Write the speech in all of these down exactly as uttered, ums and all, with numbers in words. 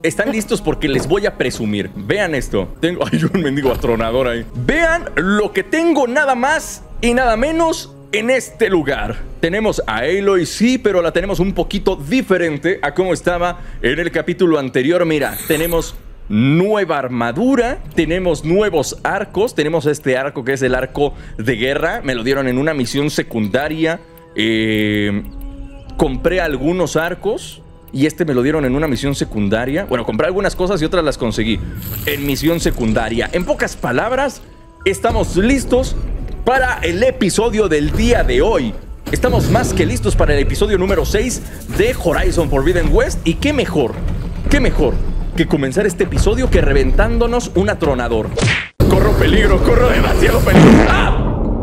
Están listos porque les voy a presumir. Vean esto. Tengo... Ay, un mendigo atronador ahí. Vean lo que tengo nada más y nada menos en este lugar. Tenemos a Aloy, sí, pero la tenemos un poquito diferente a cómo estaba en el capítulo anterior. Mira, tenemos nueva armadura, tenemos nuevos arcos. Tenemos este arco que es el arco de guerra. Me lo dieron en una misión secundaria. Eh, compré algunos arcos y este me lo dieron en una misión secundaria. Bueno, compré algunas cosas y otras las conseguí en misión secundaria. En pocas palabras, estamos listos para el episodio del día de hoy. Estamos más que listos para el episodio número seis de Horizon Forbidden West. Y qué mejor, qué mejor que comenzar este episodio que reventándonos un atronador. Corro peligro, corro demasiado peligro. ¡Ah!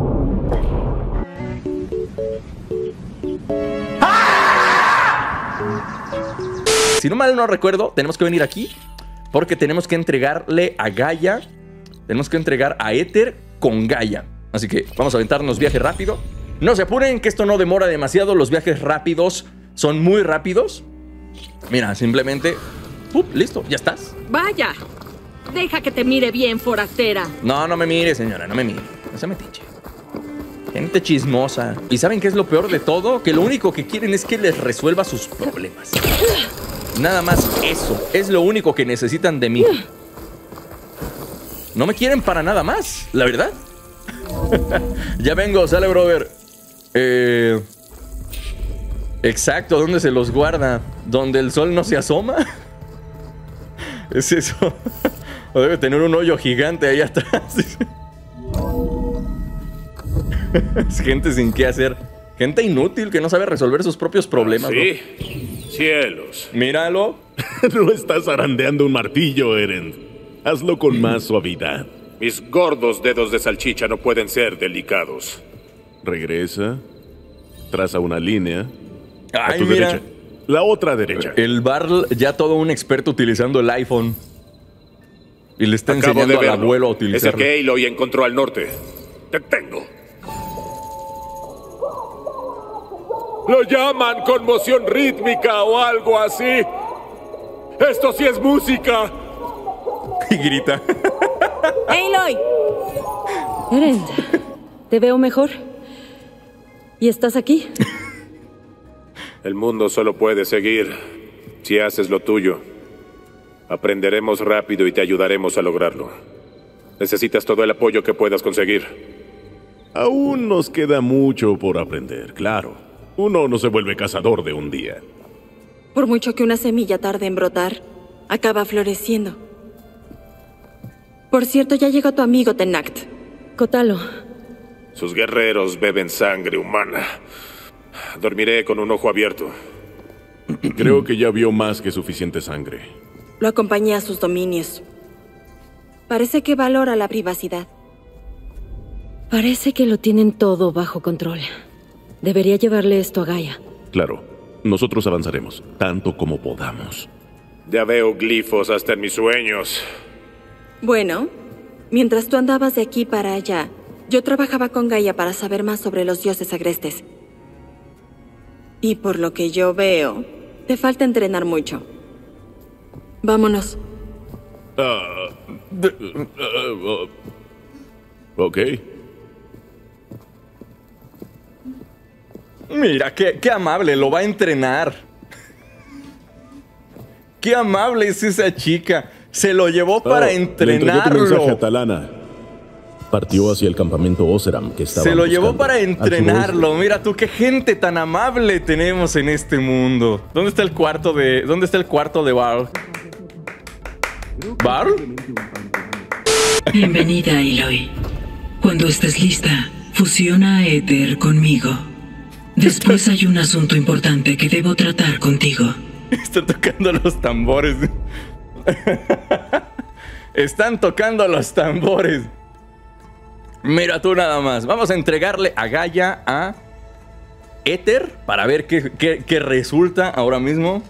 Si no mal no recuerdo, tenemos que venir aquí porque tenemos que entregarle a Gaia. Tenemos que entregar a Aether con Gaia. Así que vamos a aventarnos viaje rápido. No se apuren, que esto no demora demasiado. Los viajes rápidos son muy rápidos. Mira, simplemente... Uh, listo, ya estás. Vaya, deja que te mire bien, forastera. No, no me mire, señora, no me mire. No se metiche. Gente chismosa. ¿Y saben qué es lo peor de todo? Que lo único que quieren es que les resuelva sus problemas. Nada más eso. Es lo único que necesitan de mí. No me quieren para nada más, la verdad. Ya vengo, sale, brother. Eh... Exacto, ¿dónde se los guarda? ¿Donde el sol no se asoma? ¿Es eso? O debe tener un hoyo gigante ahí atrás. Es gente sin qué hacer. Gente inútil que no sabe resolver sus propios problemas. Sí, ¿no? Cielos. Míralo. No estás zarandeando un martillo, Eren. Hazlo con más suavidad. Mis gordos dedos de salchicha no pueden ser delicados. Regresa. Traza una línea. Ay, a tu mira. derecha. La otra derecha. El Barl ya todo un experto utilizando el iPhone. Y le está Acabo enseñando de al verlo. abuelo a Es el utilizarlo. que Aloy encontró al norte. ¡Te tengo! Lo llaman conmoción rítmica o algo así. ¡Esto sí es música! Y grita. Aloy. Eren, ¿te veo mejor? ¿Y estás aquí? El mundo solo puede seguir si haces lo tuyo. Aprenderemos rápido y te ayudaremos a lograrlo. Necesitas todo el apoyo que puedas conseguir. Aún nos queda mucho por aprender, claro. Uno no se vuelve cazador de un día. Por mucho que una semilla tarde en brotar, acaba floreciendo. Por cierto, ya llegó tu amigo Tenakt. Kotalo. Sus guerreros beben sangre humana. Dormiré con un ojo abierto. Creo que ya vio más que suficiente sangre. Lo acompañé a sus dominios. Parece que valora la privacidad. Parece que lo tienen todo bajo control. Debería llevarle esto a Gaia. Claro, nosotros avanzaremos, tanto como podamos. Ya veo glifos hasta en mis sueños. Bueno, mientras tú andabas de aquí para allá, yo trabajaba con Gaia para saber más sobre los dioses agrestes. Y por lo que yo veo, te falta entrenar mucho. Vámonos. Ah, uh, uh, uh, ok. Mira, qué, qué amable, lo va a entrenar. Qué amable es esa chica. Se lo llevó para oh, entrenarlo. Le entregué tu mensaje a Talana. Partió hacia el campamento Oseram que estaba. Se lo llevó para entrenarlo. Mira tú, qué gente tan amable tenemos en este mundo. ¿Dónde está el cuarto de... ¿Dónde está el cuarto de Barl? ¿Barl? Bienvenida, Aloy. Cuando estés lista, fusiona a Aether conmigo. Después hay un asunto importante que debo tratar contigo. Están tocando los tambores. Están tocando los tambores. Mira tú nada más. Vamos a entregarle a Gaia a Aether para ver qué, qué, qué resulta ahora mismo.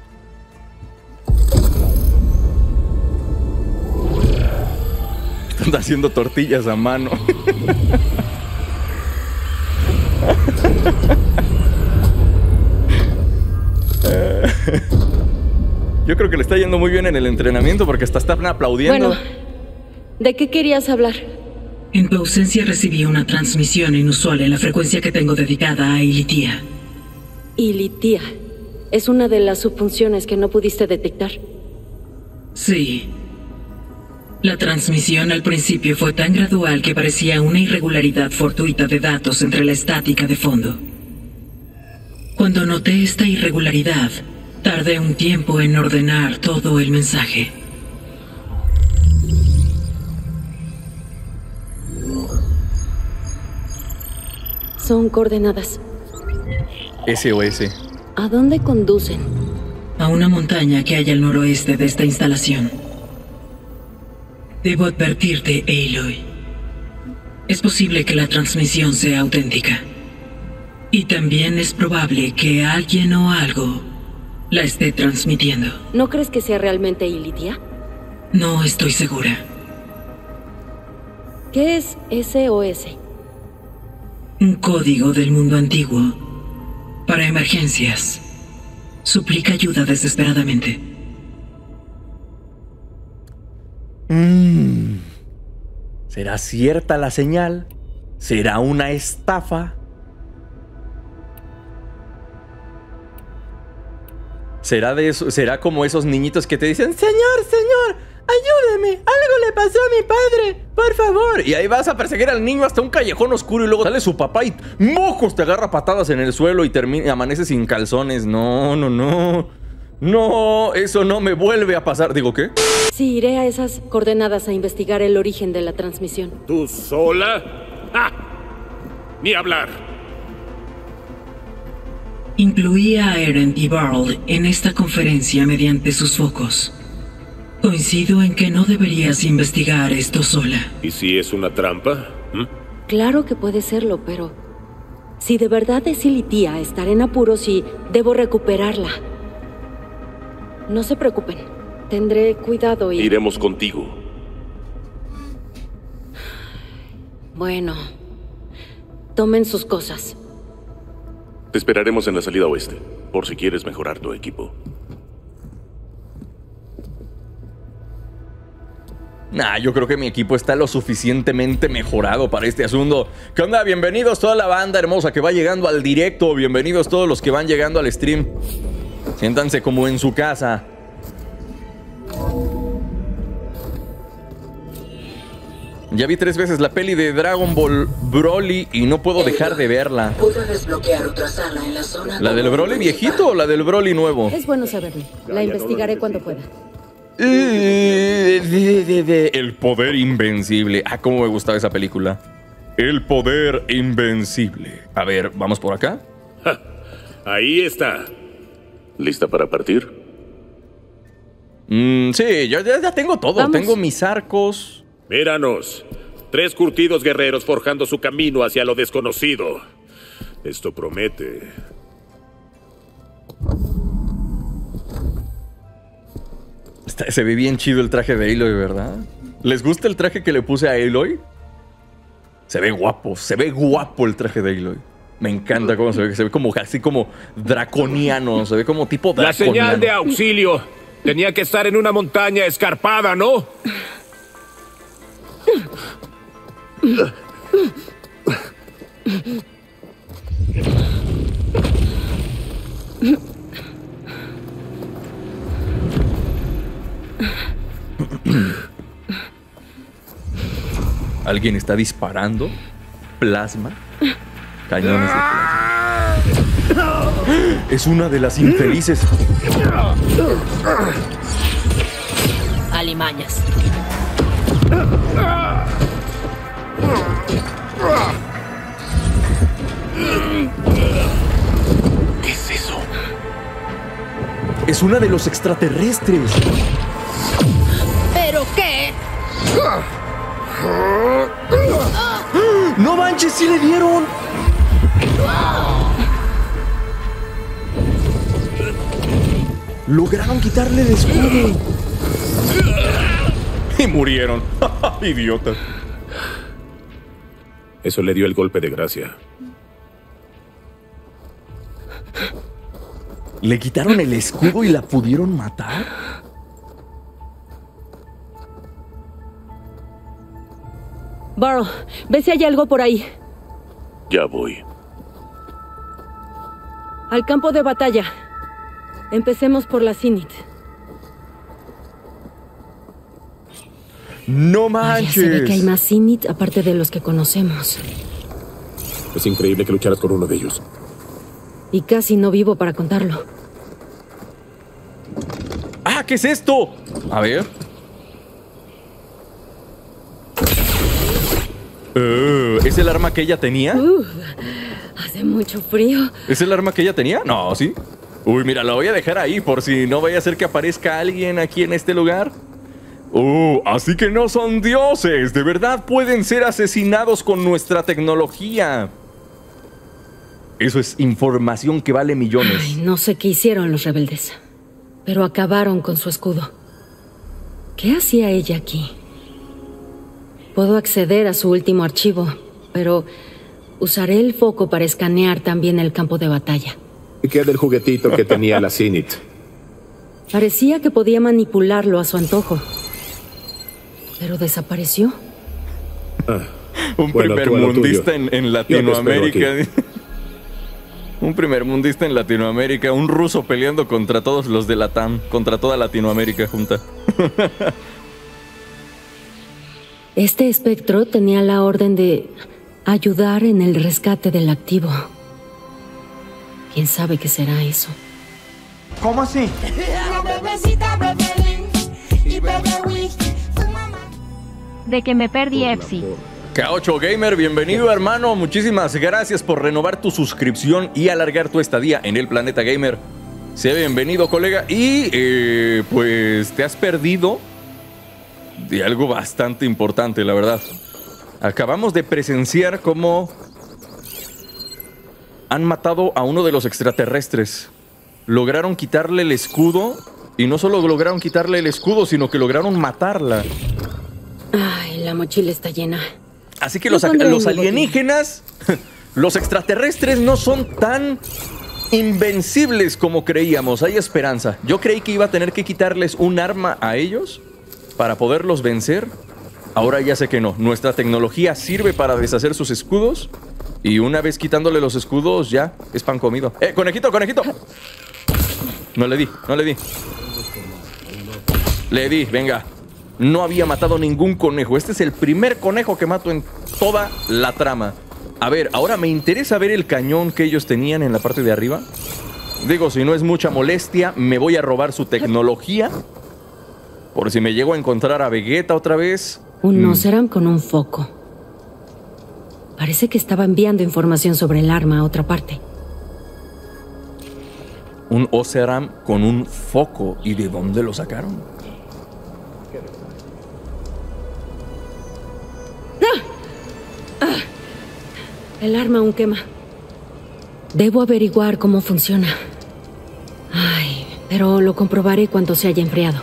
Están haciendo tortillas a mano. Yo creo que le está yendo muy bien en el entrenamiento porque hasta están aplaudiendo. Bueno, ¿de qué querías hablar? En tu ausencia recibí una transmisión inusual en la frecuencia que tengo dedicada a Ilitia. Ilitia. Es una de las subfunciones que no pudiste detectar. Sí. La transmisión al principio fue tan gradual que parecía una irregularidad fortuita de datos entre la estática de fondo. Cuando noté esta irregularidad, tardé un tiempo en ordenar todo el mensaje. Son coordenadas. S O S. ¿A dónde conducen? A una montaña que hay al noroeste de esta instalación. Debo advertirte, Aloy. Es posible que la transmisión sea auténtica. Y también es probable que alguien o algo la esté transmitiendo. ¿No crees que sea realmente Ilitia? No estoy segura. ¿Qué es S O S? Un código del mundo antiguo. Para emergencias. Suplica ayuda desesperadamente. Mm. ¿Será cierta la señal? ¿Será una estafa? ¿Será, de eso, ¿Será como esos niñitos que te dicen: Señor, señor, ayúdeme, algo le pasó a mi padre, por favor? Y ahí vas a perseguir al niño hasta un callejón oscuro y luego sale su papá y mocos te agarra patadas en el suelo y termina, amanece sin calzones. No, no, no. No, eso no me vuelve a pasar. Digo, ¿qué? Sí, iré a esas coordenadas a investigar el origen de la transmisión. ¿Tú sola? ¡Ah! Ni hablar. Incluí a Erend y Varl en esta conferencia mediante sus focos. Coincido en que no deberías investigar esto sola. ¿Y si es una trampa? ¿Mm? Claro que puede serlo, pero... si de verdad es Ilitia, estaré en apuros y debo recuperarla. No se preocupen. Tendré cuidado y... Iremos contigo. Bueno. Tomen sus cosas. Te esperaremos en la salida oeste, por si quieres mejorar tu equipo. Nah, yo creo que mi equipo está lo suficientemente mejorado para este asunto. ¿Qué onda? Bienvenidos toda la banda hermosa que va llegando al directo. Bienvenidos todos los que van llegando al stream. Siéntanse como en su casa. Ya vi tres veces la peli de Dragon Ball Broly y no puedo dejar de verla. Puedo desbloquear otra sala en la zona. ¿La del Broly viejito o la del Broly nuevo? Es bueno saberlo. La investigaré cuando pueda. El poder invencible. Ah, cómo me gustaba esa película. El poder invencible. A ver, ¿vamos por acá? Ja, ahí está. ¿Lista para partir? Mm, sí, yo ya, ya tengo todo. Vamos. Tengo mis arcos. Míranos. Tres curtidos guerreros forjando su camino hacia lo desconocido. Esto promete. Está, se ve bien chido el traje de Aloy, ¿verdad? ¿Les gusta el traje que le puse a Aloy? Se ve guapo, se ve guapo el traje de Aloy. Me encanta cómo se ve, se ve como así como draconiano, se ve como tipo draconiano. La señal de auxilio tenía que estar en una montaña escarpada, ¿no? Alguien está disparando plasma, cañones de plasma. Es una de las infelices. Alimañas. ¿Qué es eso? Es una de los extraterrestres. ¿Pero qué? ¡No manches, sí le dieron! Lograron quitarle el escudo. Y murieron. Idiotas. Eso le dio el golpe de gracia. ¿Le quitaron el escudo y la pudieron matar? Burrow, ve si hay algo por ahí. Ya voy. Al campo de batalla. Empecemos por la Zenith. ¡No Vaya, manches! se ve que hay más Zenith aparte de los que conocemos. Es increíble que lucharas con uno de ellos. Y casi no vivo para contarlo. ¡Ah! ¿Qué es esto? A ver. Uh, ¿Es el arma que ella tenía? Uh, hace mucho frío. ¿Es el arma que ella tenía? No, ¿sí? Uy, mira, la voy a dejar ahí por si no vaya a ser que aparezca alguien aquí en este lugar. Uh, así que no son dioses. De verdad pueden ser asesinados con nuestra tecnología. Eso es información que vale millones. Ay, no sé qué hicieron los rebeldes, pero acabaron con su escudo. ¿Qué hacía ella aquí? Puedo acceder a su último archivo, pero usaré el foco para escanear también el campo de batalla. ¿Y qué del juguetito que tenía la Zenith? Parecía que podía manipularlo a su antojo, pero desapareció. Ah, Un bueno, tú a lo primermundista tuyo. en, en Yo te espero Latinoamérica. aquí. Un primermundista en Latinoamérica. Un ruso peleando contra todos los de Latam. Contra toda Latinoamérica junta. Este espectro tenía la orden de ayudar en el rescate del activo. ¿Quién sabe qué será eso? ¿Cómo así? De que me perdí Epsi. K ocho Gamer, bienvenido hermano. Muchísimas gracias por renovar tu suscripción y alargar tu estadía en el planeta gamer. Sea bienvenido, colega. Y eh, pues te has perdido de algo bastante importante, la verdad. Acabamos de presenciar cómo han matado a uno de los extraterrestres. Lograron quitarle el escudo. Y no solo lograron quitarle el escudo, sino que lograron matarla. Ay, la mochila está llena. Así que los, los alienígenas, los extraterrestres no son tan invencibles como creíamos. Hay esperanza. Yo creí que iba a tener que quitarles un arma a ellos para poderlos vencer. Ahora ya sé que no. Nuestra tecnología sirve para deshacer sus escudos. Y una vez quitándole los escudos, ya es pan comido. ¡Eh, conejito, conejito! No le di, no le di. Le di, venga. No había matado ningún conejo. Este es el primer conejo que mato en toda la trama. A ver, ahora me interesa ver el cañón que ellos tenían en la parte de arriba. Digo, si no es mucha molestia, me voy a robar su tecnología. Por si me llego a encontrar a Vegeta otra vez. Un Oseram con un foco. Parece que estaba enviando información sobre el arma a otra parte. Un Oseram con un foco. ¿Y de dónde lo sacaron? El arma aún quema. Debo averiguar cómo funciona. Ay, pero lo comprobaré cuando se haya enfriado.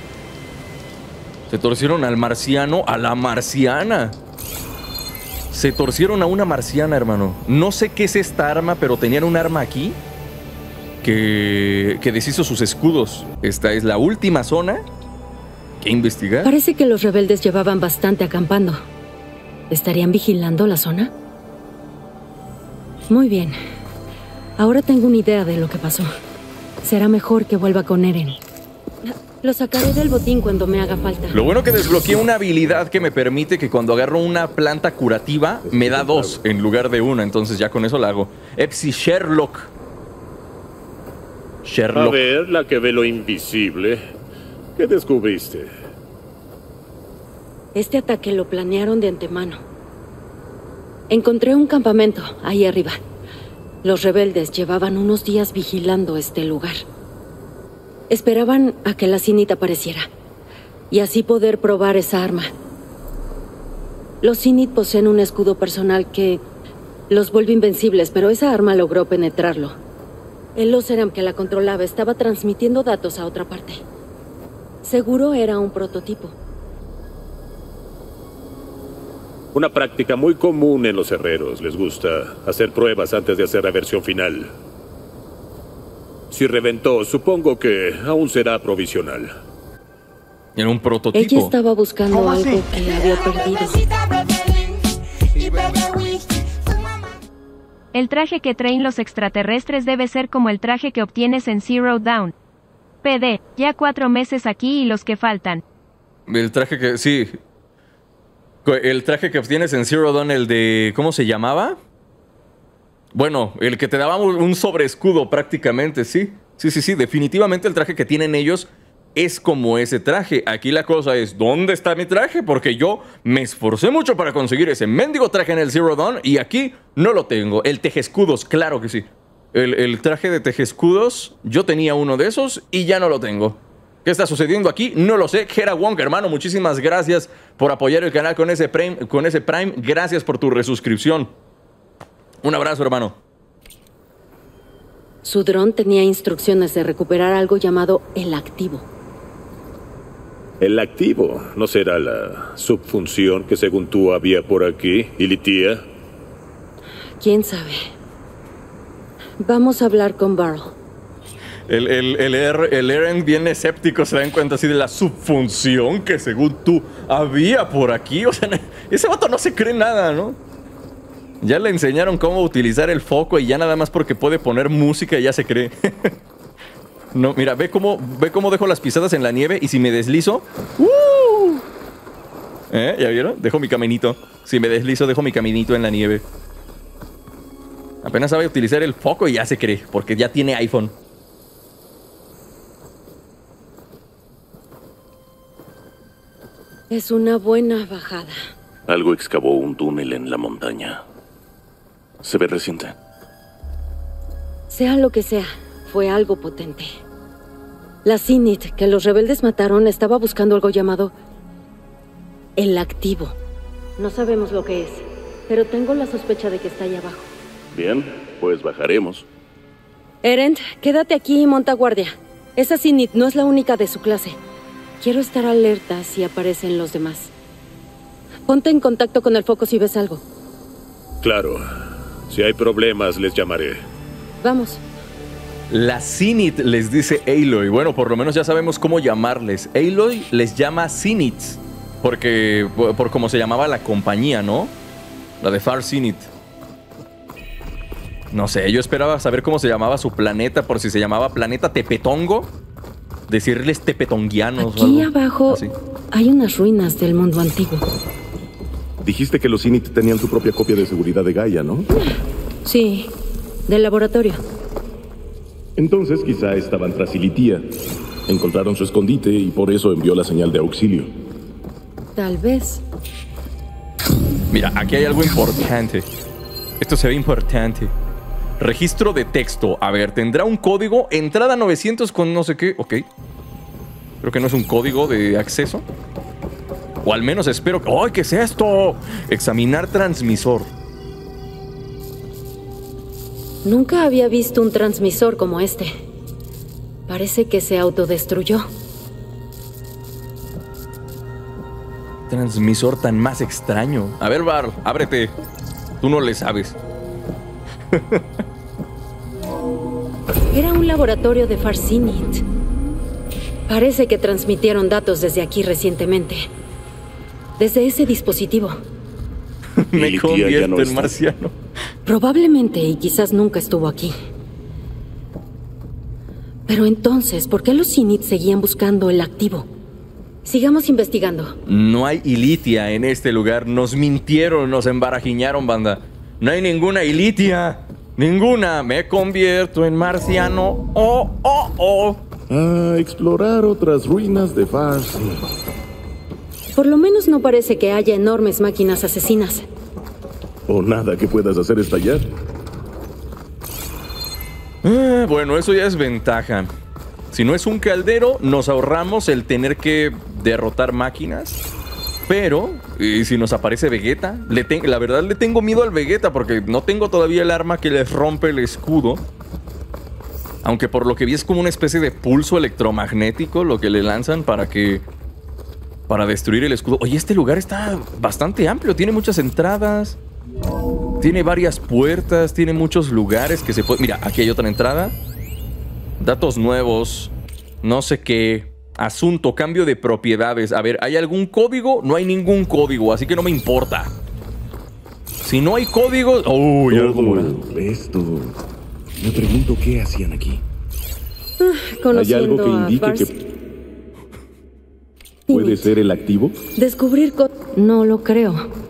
Se torcieron al marciano, a la marciana. Se torcieron a una marciana, hermano. No sé qué es esta arma, pero tenían un arma aquí que, que deshizo sus escudos. Esta es la última zona que investigar. Parece que los rebeldes llevaban bastante acampando. ¿Estarían vigilando la zona? Muy bien. Ahora tengo una idea de lo que pasó. Será mejor que vuelva con Eren. Lo sacaré del botín cuando me haga falta. Lo bueno que desbloqueé una habilidad que me permite que cuando agarro una planta curativa me da dos en lugar de una. Entonces ya con eso la hago. Epsi Sherlock. Sherlock. A ver, la que ve lo invisible. ¿Qué descubriste? Este ataque lo planearon de antemano. Encontré un campamento ahí arriba. Los rebeldes llevaban unos días vigilando este lugar. Esperaban a que la Zenith apareciera y así poder probar esa arma. Los Zenith poseen un escudo personal que los vuelve invencibles, pero esa arma logró penetrarlo. El Oseram que la controlaba estaba transmitiendo datos a otra parte. Seguro era un prototipo. Una práctica muy común en los herreros. Les gusta hacer pruebas antes de hacer la versión final. Si reventó, supongo que aún será provisional. En un prototipo. Ella estaba buscando ¿Cómo algo así? que había perdido. El traje que traen los extraterrestres debe ser como el traje que obtienes en Zero Dawn. P D, ya cuatro meses aquí y los que faltan. El traje que... Sí. El traje que obtienes en Zero Dawn, el de... ¿Cómo se llamaba? Bueno, el que te daba un sobreescudo prácticamente, sí. Sí, sí, sí. Definitivamente el traje que tienen ellos es como ese traje. Aquí la cosa es, ¿dónde está mi traje? Porque yo me esforcé mucho para conseguir ese mendigo traje en el Zero Dawn y aquí no lo tengo. El tejescudos, claro que sí. El, el traje de tejescudos, yo tenía uno de esos y ya no lo tengo. ¿Qué está sucediendo aquí? No lo sé. Hera Wong, hermano, muchísimas gracias por apoyar el canal con ese Prime. Con ese Prime. Gracias por tu resuscripción. Un abrazo, hermano. Su dron tenía instrucciones de recuperar algo llamado el activo. El activo no será la subfunción que según tú había por aquí, Ilitia. ¿Quién sabe? Vamos a hablar con Barrel. El, el, el, er, el Eren bien escéptico se dan cuenta así de la subfunción que según tú había por aquí. O sea, ese vato no se cree nada, ¿no? Ya le enseñaron cómo utilizar el foco y ya nada más porque puede poner música ya se cree. No, mira, ve cómo, ve cómo dejo las pisadas en la nieve y si me deslizo... ¡Uh! ¿Eh? ¿Ya vieron? Dejo mi caminito. Si me deslizo, dejo mi caminito en la nieve. Apenas sabe utilizar el foco y ya se cree, porque ya tiene iPhone. Es una buena bajada. Algo excavó un túnel en la montaña. Se ve reciente. Sea lo que sea, fue algo potente. La Zenith que los rebeldes mataron estaba buscando algo llamado el activo. No sabemos lo que es, pero tengo la sospecha de que está ahí abajo. Bien, pues bajaremos. Eren, quédate aquí y monta guardia. Esa Zenith no es la única de su clase. Quiero estar alerta si aparecen los demás. Ponte en contacto con el foco si ves algo. Claro. Si hay problemas, les llamaré. Vamos. La Zenith les dice Aloy. Bueno, por lo menos ya sabemos cómo llamarles. Aloy les llama Zeniths. Porque, por, por como se llamaba la compañía, ¿no? La de Far Zenith. No sé, yo esperaba saber cómo se llamaba su planeta. Por si se llamaba Planeta Tepetongo. Decirles tepetonguianos. Aquí o algo abajo así. Hay unas ruinas del mundo antiguo. Dijiste que los Zenith tenían su propia copia de seguridad de Gaia, ¿no? Sí, del laboratorio. Entonces quizá estaban tras Ilitia. Encontraron su escondite y por eso envió la señal de auxilio. Tal vez. Mira, aquí hay algo importante. Esto se ve importante. Registro de texto. A ver, tendrá un código. Entrada novecientos con no sé qué. Ok. Creo que no es un código de acceso. O al menos espero que... ¡Ay, qué es esto! Examinar transmisor. Nunca había visto un transmisor como este. Parece que se autodestruyó. Transmisor tan más extraño. A ver, Bar, ábrete. Tú no le sabes. Era un laboratorio de Far Zenith. Parece que transmitieron datos desde aquí recientemente. Desde ese dispositivo. Me Ilitia convierto ya no en está. marciano. Probablemente, y quizás nunca estuvo aquí. Pero entonces, ¿por qué los Zenith seguían buscando el activo? Sigamos investigando. No hay Ilitia en este lugar. Nos mintieron, nos embarajiñaron, banda. No hay ninguna Ilitia. Ninguna. Me convierto en marciano. Oh, oh, oh. A explorar otras ruinas de Far Zenith. Por lo menos no parece que haya enormes máquinas asesinas. O nada que puedas hacer estallar. Eh, bueno, eso ya es ventaja. Si no es un caldero, nos ahorramos el tener que derrotar máquinas. Pero, ¿y si nos aparece Vegeta? Le te- la verdad le tengo miedo al Vegeta porque no tengo todavía el arma que les rompe el escudo. Aunque por lo que vi es como una especie de pulso electromagnético lo que le lanzan para que... para destruir el escudo. Oye, este lugar está bastante amplio. Tiene muchas entradas. Tiene varias puertas. Tiene muchos lugares que se puede... Mira, aquí hay otra entrada. Datos nuevos. No sé qué. Asunto, cambio de propiedades. A ver, ¿hay algún código? No hay ningún código, así que no me importa. Si no hay código... ¡Oh! Ya algo morado. Esto... Me pregunto qué hacían aquí. Ah, ¿Hay algo que indique que... ¿Puede ser el activo? Descubrir... Co no lo creo.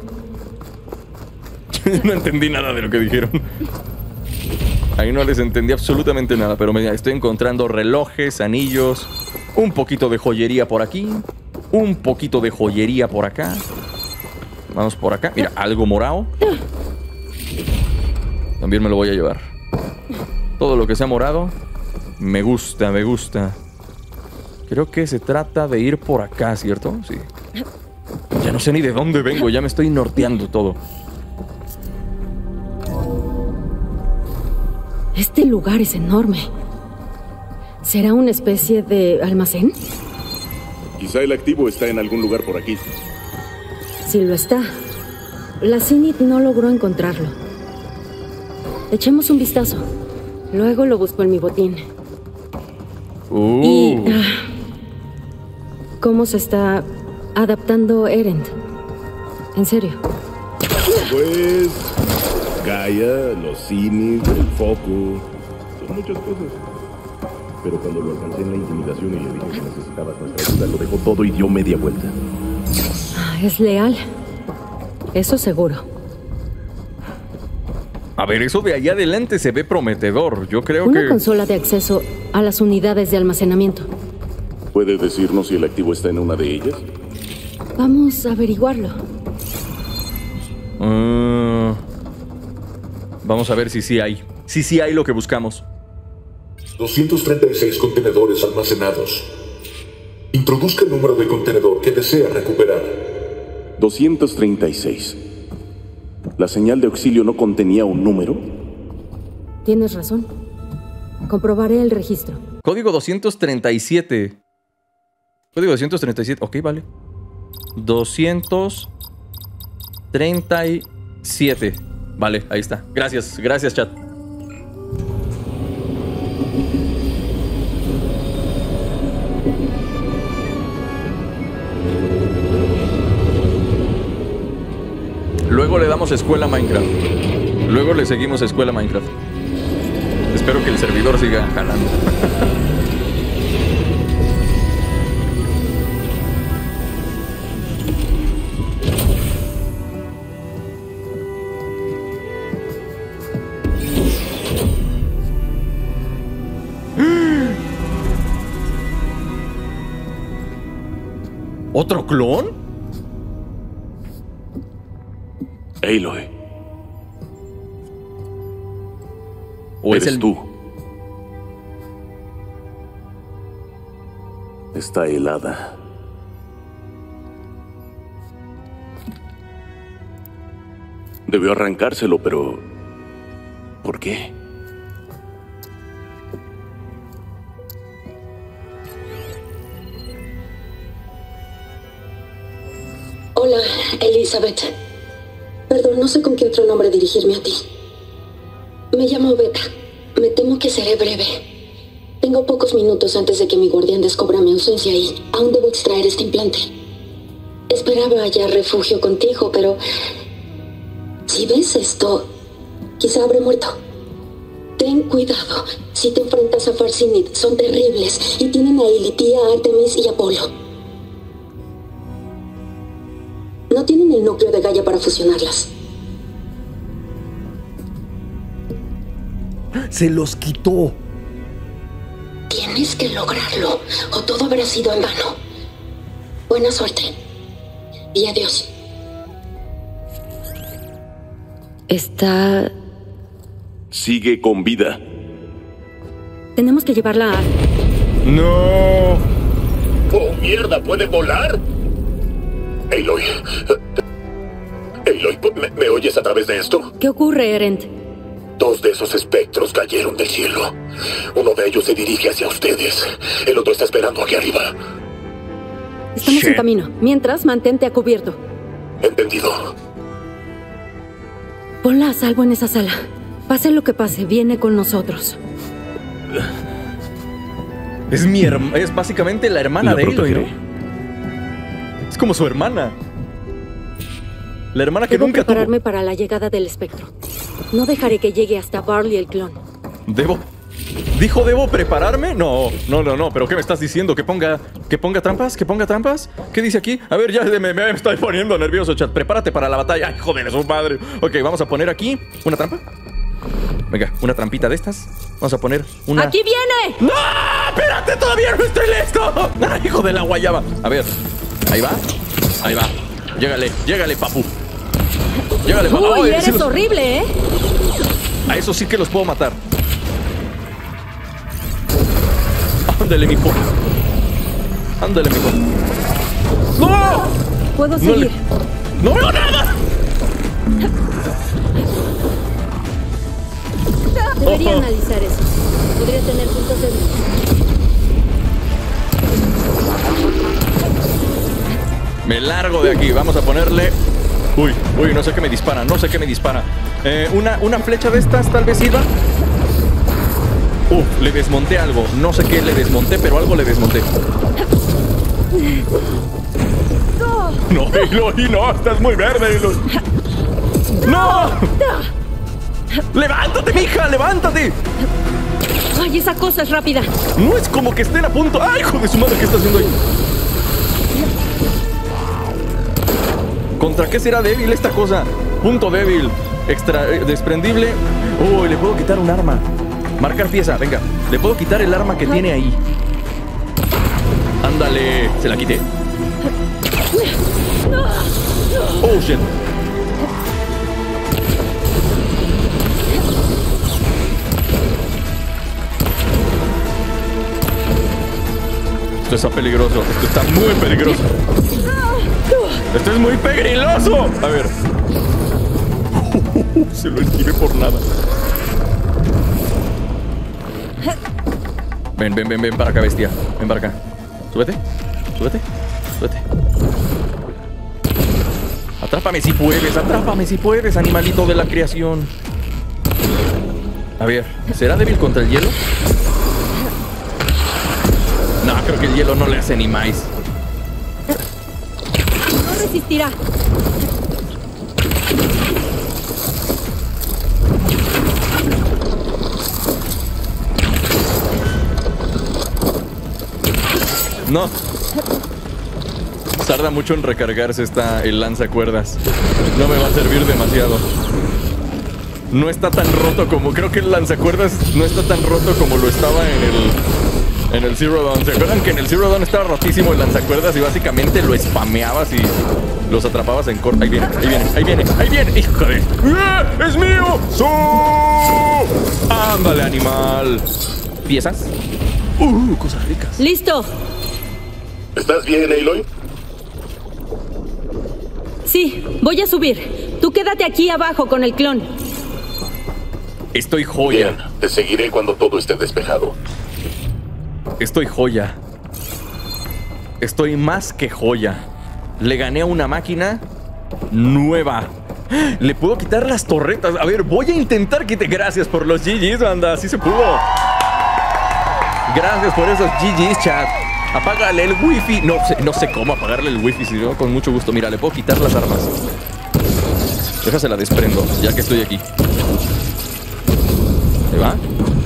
No entendí nada de lo que dijeron. Ahí no les entendí absolutamente nada, pero mira, estoy encontrando relojes, anillos, un poquito de joyería por aquí, un poquito de joyería por acá. Vamos por acá. Mira, algo morado. También me lo voy a llevar. Todo lo que sea morado, me gusta, me gusta. Creo que se trata de ir por acá, ¿cierto? Sí. Ya no sé ni de dónde vengo, ya me estoy norteando todo. Este lugar es enorme. ¿Será una especie de almacén? Quizá el activo está en algún lugar por aquí. Si lo está, la Zenith no logró encontrarlo. Echemos un vistazo. Luego lo busco en mi botín. Uh. Y... Uh, ¿cómo se está adaptando Erend? En serio. Pues... Gaia, los Zenith, el foco... Son muchas cosas. Pero cuando lo alcancé en la intimidación y le dije que necesitabas nuestra ayuda, lo dejó todo y dio media vuelta. Es leal. Eso seguro. A ver, eso de allá adelante se ve prometedor. Yo creo Una que... consola de acceso a las unidades de almacenamiento. ¿Puede decirnos si el activo está en una de ellas? Vamos a averiguarlo. Uh, vamos a ver si sí hay. Si sí hay lo que buscamos. doscientos treinta y seis contenedores almacenados. Introduzca el número de contenedor que desea recuperar. doscientos treinta y seis. ¿La señal de auxilio no contenía un número? Tienes razón. Comprobaré el registro. Código doscientos treinta y siete. Código doscientos treinta y siete. Ok, vale. doscientos treinta y siete. Vale, ahí está. Gracias, gracias, chat. Luego le damos escuela Minecraft. Luego le seguimos escuela Minecraft. Espero que el servidor siga jalando. ¿Otro clon? Aloy. ¿O eres es el... tú? Está helada. Debió arrancárselo, pero... ¿por qué? Hola, Elizabeth. Perdón, no sé con qué otro nombre dirigirme a ti. Me llamo Beta. Me temo que seré breve. Tengo pocos minutos antes de que mi guardián descubra mi ausencia y aún debo extraer este implante. Esperaba hallar refugio contigo, pero... si ves esto, quizá habré muerto. Ten cuidado. Si te enfrentas a Farsinid, son terribles y tienen a Ilitia, Artemis y Apolo. No tienen el núcleo de Gaia para fusionarlas. Se los quitó. Tienes que lograrlo, o todo habrá sido en vano. Buena suerte. Y adiós. Está... sigue con vida. Tenemos que llevarla a... ¡No! ¡Oh, mierda! ¿Puede volar? Aloy. Aloy, ¿me, ¿me oyes a través de esto? ¿Qué ocurre, Erend? Dos de esos espectros cayeron del cielo. Uno de ellos se dirige hacia ustedes. El otro está esperando aquí arriba. Estamos Shit. en camino. Mientras, mantente a cubierto. Entendido. Ponla a salvo en esa sala. Pase lo que pase, viene con nosotros. Es mi hermana, es básicamente la hermana ¿La de Aloy, ¿no? protegeré? Es como su hermana. La hermana que Debo nunca prepararme para la llegada del espectro. No dejaré que llegue hasta Barley el clon. tuvo. Debo. ¿Dijo debo prepararme? No, no, no, no. ¿Pero qué me estás diciendo? ¿Que ponga, que ponga trampas? ¿Que ponga trampas? ¿Qué dice aquí? A ver, ya me, me estoy poniendo nervioso, chat. Prepárate para la batalla. Ay, joder, es su madre. Ok, vamos a poner aquí una trampa. Venga, una trampita de estas. Vamos a poner una... ¡Aquí viene! ¡No! ¡Espérate! ¡Todavía no estoy listo! ¡Ay, hijo de la guayaba! A ver, ahí va. Ahí va. Llégale, llégale, papu. Llégale, papu. ¡Uy, Oh, eres sí los... horrible, eh! A eso sí que los puedo matar. Ándale, mijo. Ándale, mijo. ¡No! Puedo No seguir. le- ¡No veo nada! Debería Oh. analizar eso. Podría tener puntos de vista. Me largo de aquí. Vamos a ponerle... Uy, uy, no sé qué me dispara. No sé qué me dispara. Eh, una, una flecha de estas tal vez sirva. Uf, le desmonté algo. No sé qué le desmonté, pero algo le desmonté. No, Aloy, no. Estás muy verde, Aloy. ¡No! ¡Levántate, mija! ¡Levántate! ¡Ay, esa cosa es rápida! No es como que estén a punto. ¡Ay, hijo de su madre! ¿Qué está haciendo ahí? ¿Contra qué será débil esta cosa? Punto débil. Extra eh, desprendible. Uy, le puedo quitar un arma. Marcar pieza, venga. Le puedo quitar el arma que tiene ahí. Ándale. Se la quité. Oh, shit. Esto está peligroso. Esto está muy peligroso. Esto es muy pegriloso. A ver. Se lo esquivé por nada. Ven, ven, ven, ven para acá, bestia. Ven para acá. Súbete. Súbete. Súbete. Atrápame si puedes. Atrápame si puedes, animalito de la creación. A ver. ¿Será débil contra el hielo? No, creo que el hielo no le hace ni más. No resistirá. No. Tarda mucho en recargarse esta, el lanzacuerdas. No me va a servir demasiado. No está tan roto como... Creo que el lanzacuerdas no está tan roto como lo estaba en el... En el Zero Dawn. ¿Se acuerdan que en el Zero Dawn estaba rotísimo el lanzacuerdas y básicamente lo spameabas y los atrapabas en corto? Ahí viene, ahí viene, ahí viene, ahí viene. ¡Hijo de... ¡Eh! ¡Es mío! ¡Su! ¡Ándale, animal! ¿Piezas? ¡Uh! Cosas ricas. ¡Listo! ¿Estás bien, Aloy? Sí, voy a subir. Tú quédate aquí abajo con el clon. Estoy joya. Bien, te seguiré cuando todo esté despejado. Estoy joya. Estoy más que joya. Le gané a una máquina nueva. Le puedo quitar las torretas. A ver, voy a intentar que te... Gracias por los G Gs, banda. Así se pudo. Gracias por esos G Gs, chat. Apágale el wifi. No sé, no sé cómo apagarle el wifi, si no, con mucho gusto. Mira, le puedo quitar las armas. Déjasela desprendo, ya que estoy aquí. ¿Se va?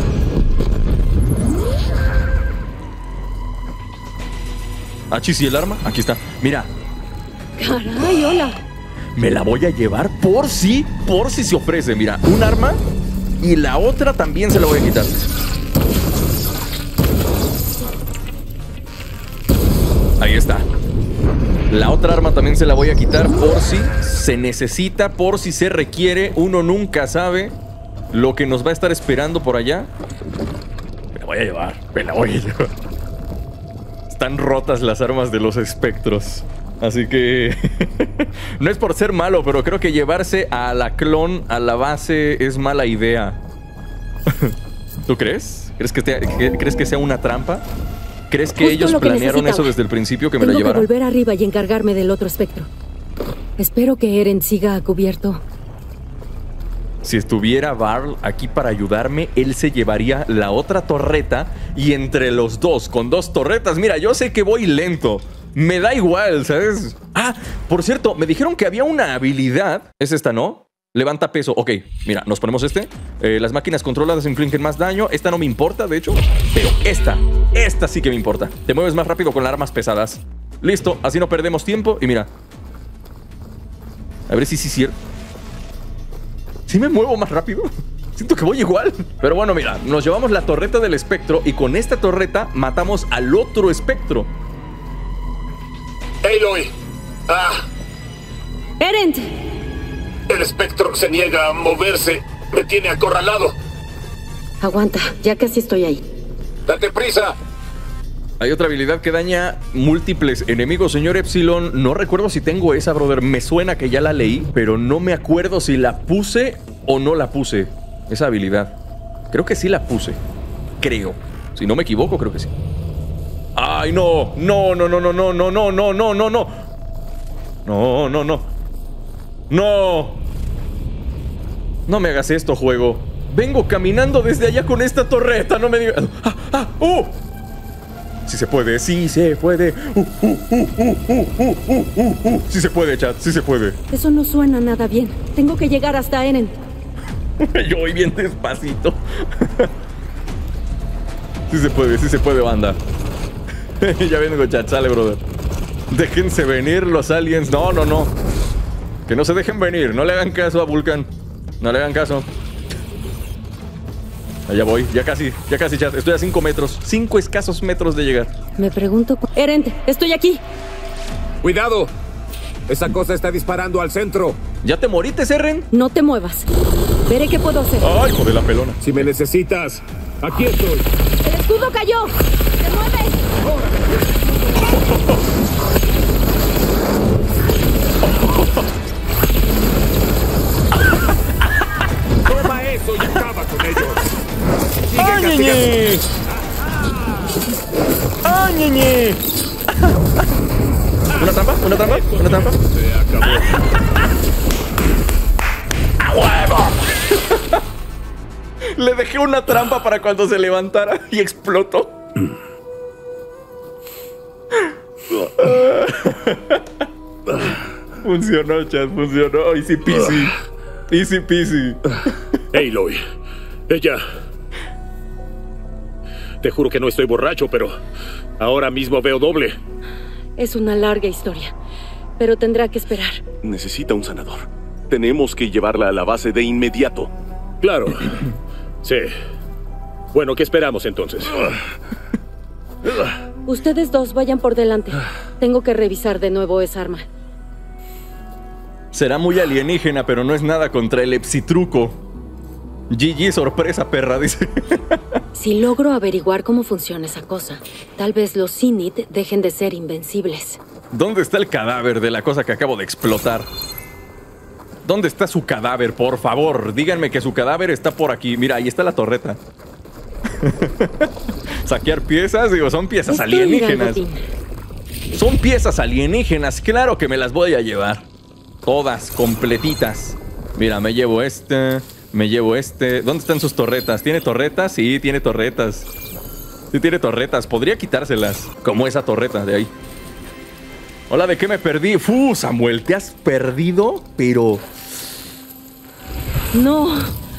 Ah, chis, ¿y el arma? Aquí está. Mira, Caray, hola. me la voy a llevar por si, por si se ofrece. Mira, un arma y la otra también se la voy a quitar. Ahí está. La otra arma también se la voy a quitar por si se necesita, por si se requiere. Uno nunca sabe lo que nos va a estar esperando por allá. Me la voy a llevar, me la voy a llevar. Están rotas las armas de los espectros. Así que... no es por ser malo, pero creo que llevarse a la clon a la base es mala idea. ¿Tú crees? ¿Crees que, te, que, ¿crees que sea una trampa? ¿Crees que Justo ellos lo que planearon necesitaba. eso desde el principio, que me Tengo la que llevaran? volver arriba y encargarme del otro espectro. Espero que Eren siga a cubierto. Si estuviera Varl aquí para ayudarme, él se llevaría la otra torreta y entre los dos, con dos torretas, mira, yo sé que voy lento. Me da igual, ¿sabes? Ah, por cierto, me dijeron que había una habilidad. ¿Es esta, no? Levanta peso. Ok, mira, nos ponemos este. Eh, las máquinas controladas infligen más daño. Esta no me importa, de hecho. Pero esta, esta sí que me importa. Te mueves más rápido con las armas pesadas. Listo, así no perdemos tiempo. Y mira. A ver si sí es cierto. ¿Sí me muevo más rápido? Siento que voy igual. Pero bueno, mira, nos llevamos la torreta del espectro y con esta torreta matamos al otro espectro. Aloy. Ah. Erend. El espectro se niega a moverse. Me tiene acorralado. Aguanta, ya casi estoy ahí. ¡Date prisa! Hay otra habilidad que daña múltiples enemigos, señor Epsilon. No recuerdo si tengo esa, brother. Me suena que ya la leí, pero no me acuerdo si la puse o no la puse. Esa habilidad. Creo que sí la puse. Creo. Si no me equivoco, creo que sí. ¡Ay, no! No, no, no, no, no, no, no, no, no, no, no. No, no, no. ¡No! No me hagas esto, juego. Vengo caminando desde allá con esta torreta. No me digas... ¡Ah, ah, uh! Sí se puede, sí se puede. Uh, uh, uh, uh, uh, uh, uh, uh. Sí se puede, chat, sí se puede. Eso no suena nada bien. Tengo que llegar hasta Eren. Yo voy bien despacito. Sí se puede, sí se puede, banda. Ya vengo, chat, sale, brother. Déjense venir los aliens. No, no, no. Que no se dejen venir. No le hagan caso a Vulcan. No le hagan caso. Allá voy, ya casi, ya casi, chat. Estoy a cinco metros, cinco escasos metros de llegar. Me pregunto... Eren, estoy aquí. ¡Cuidado! Esa cosa está disparando al centro. ¿Ya te moriste, Eren? No te muevas. Veré qué puedo hacer. ¡Ay, hijo de la pelona! Si me necesitas, aquí estoy. ¡El escudo cayó! ¡Se mueve! ¡Toma eso y acaba con ellos! ¡Ay, ñeñe! ¡Ay, ñeñe! ¿Una trampa? ¿Una trampa? ¿Una trampa? Se acabó. ¡A huevo! Le dejé una trampa para cuando se levantara y explotó. Funcionó, chat, funcionó. Easy peasy. Easy peasy. Aloy, ella... Te juro que no estoy borracho, pero ahora mismo veo doble. Es una larga historia, pero tendrá que esperar. Necesita un sanador. Tenemos que llevarla a la base de inmediato. Claro. Sí. Bueno, ¿qué esperamos entonces? Ustedes dos vayan por delante. Tengo que revisar de nuevo esa arma. Será muy alienígena, pero no es nada contra el Epsitruco. G G, sorpresa, perra, dice. Si logro averiguar cómo funciona esa cosa, tal vez los Zenith dejen de ser invencibles. ¿Dónde está el cadáver de la cosa que acabo de explotar? ¿Dónde está su cadáver, por favor? Díganme que su cadáver está por aquí. Mira, ahí está la torreta. Saquear piezas, digo, son piezas Estoy alienígenas. mirando, Son piezas alienígenas, claro que me las voy a llevar. Todas, completitas. Mira, me llevo este, me llevo este. ¿Dónde están sus torretas? ¿Tiene torretas? Sí, tiene torretas. Sí, tiene torretas. Podría quitárselas, como esa torreta de ahí. Hola, ¿de qué me perdí? Fu, Samuel, te has perdido, pero... No.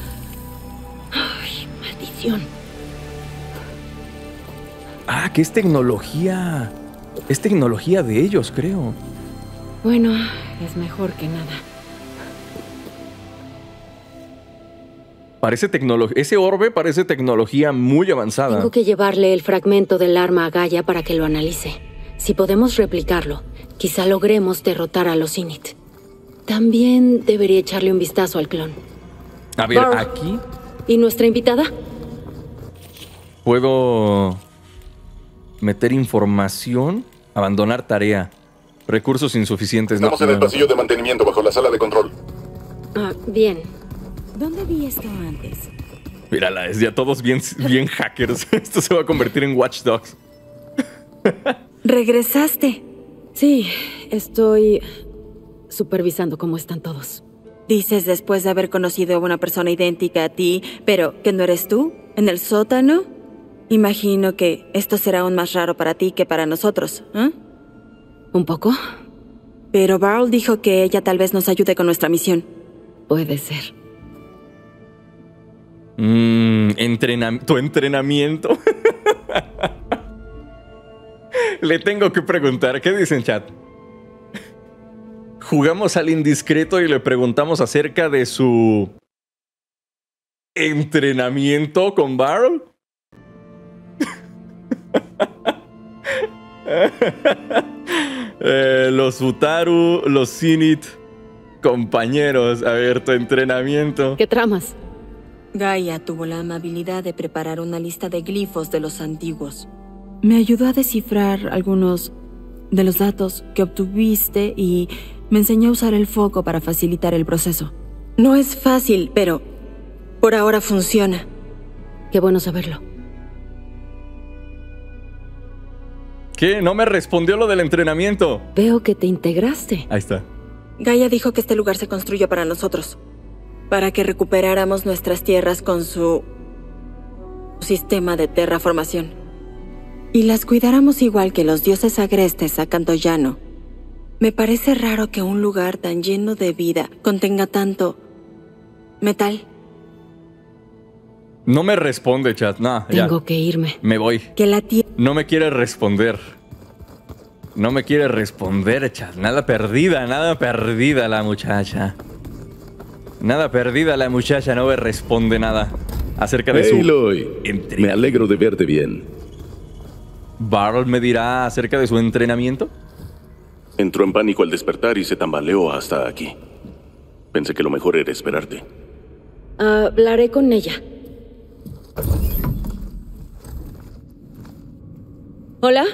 Ay, maldición. Ah, que es tecnología. Es tecnología de ellos, creo. Bueno, es mejor que nada. Parece tecnología. Ese orbe parece tecnología muy avanzada. Tengo que llevarle el fragmento del arma a Gaia para que lo analice. Si podemos replicarlo, quizá logremos derrotar a los Zenith. También debería echarle un vistazo al clon. A ver, Varl. aquí... ¿Y nuestra invitada? Puedo... meter información, abandonar tarea. Recursos insuficientes. Estamos no, en el no, pasillo de mantenimiento bajo la sala de control. Ah, bien. ¿Dónde vi esto antes? Mírala, es ya todos bien, bien hackers. Esto se va a convertir en Watch Dogs. ¿Regresaste? Sí, estoy supervisando cómo están todos. Dices después de haber conocido a una persona idéntica a ti, pero que no eres tú, en el sótano. Imagino que esto será aún más raro para ti que para nosotros, ¿eh? ¿Un poco? Pero Varl dijo que ella tal vez nos ayude con nuestra misión. Puede ser. Mmm, entrenam- tu entrenamiento. Le tengo que preguntar, ¿qué dicen, chat? Jugamos al indiscreto y le preguntamos acerca de su entrenamiento con Varl. eh, los Utaru, los Zenith, compañeros, a ver, tu entrenamiento. ¿Qué tramas? Gaia tuvo la amabilidad de preparar una lista de glifos de los antiguos. Me ayudó a descifrar algunos de los datos que obtuviste y me enseñó a usar el foco para facilitar el proceso. No es fácil, pero por ahora funciona. Qué bueno saberlo. ¿Qué? No me respondió lo del entrenamiento. Veo que te integraste. Ahí está. Gaia dijo que este lugar se construyó para nosotros, para que recuperáramos nuestras tierras con su sistema de terraformación. Y las cuidáramos igual que los dioses agrestes a Cantoyano. Me parece raro que un lugar tan lleno de vida contenga tanto metal. No me responde, chat. Nah, Tengo ya. que irme. Me voy. Que la tierra... No me quiere responder. No me quiere responder, chat. Nada perdida, nada perdida la muchacha. Nada perdida la muchacha, no me responde nada acerca de su... Aloy, me alegro de verte bien. ¿Varl me dirá acerca de su entrenamiento? Entró en pánico al despertar y se tambaleó hasta aquí. Pensé que lo mejor era esperarte. Hablaré con ella. ¿Hola?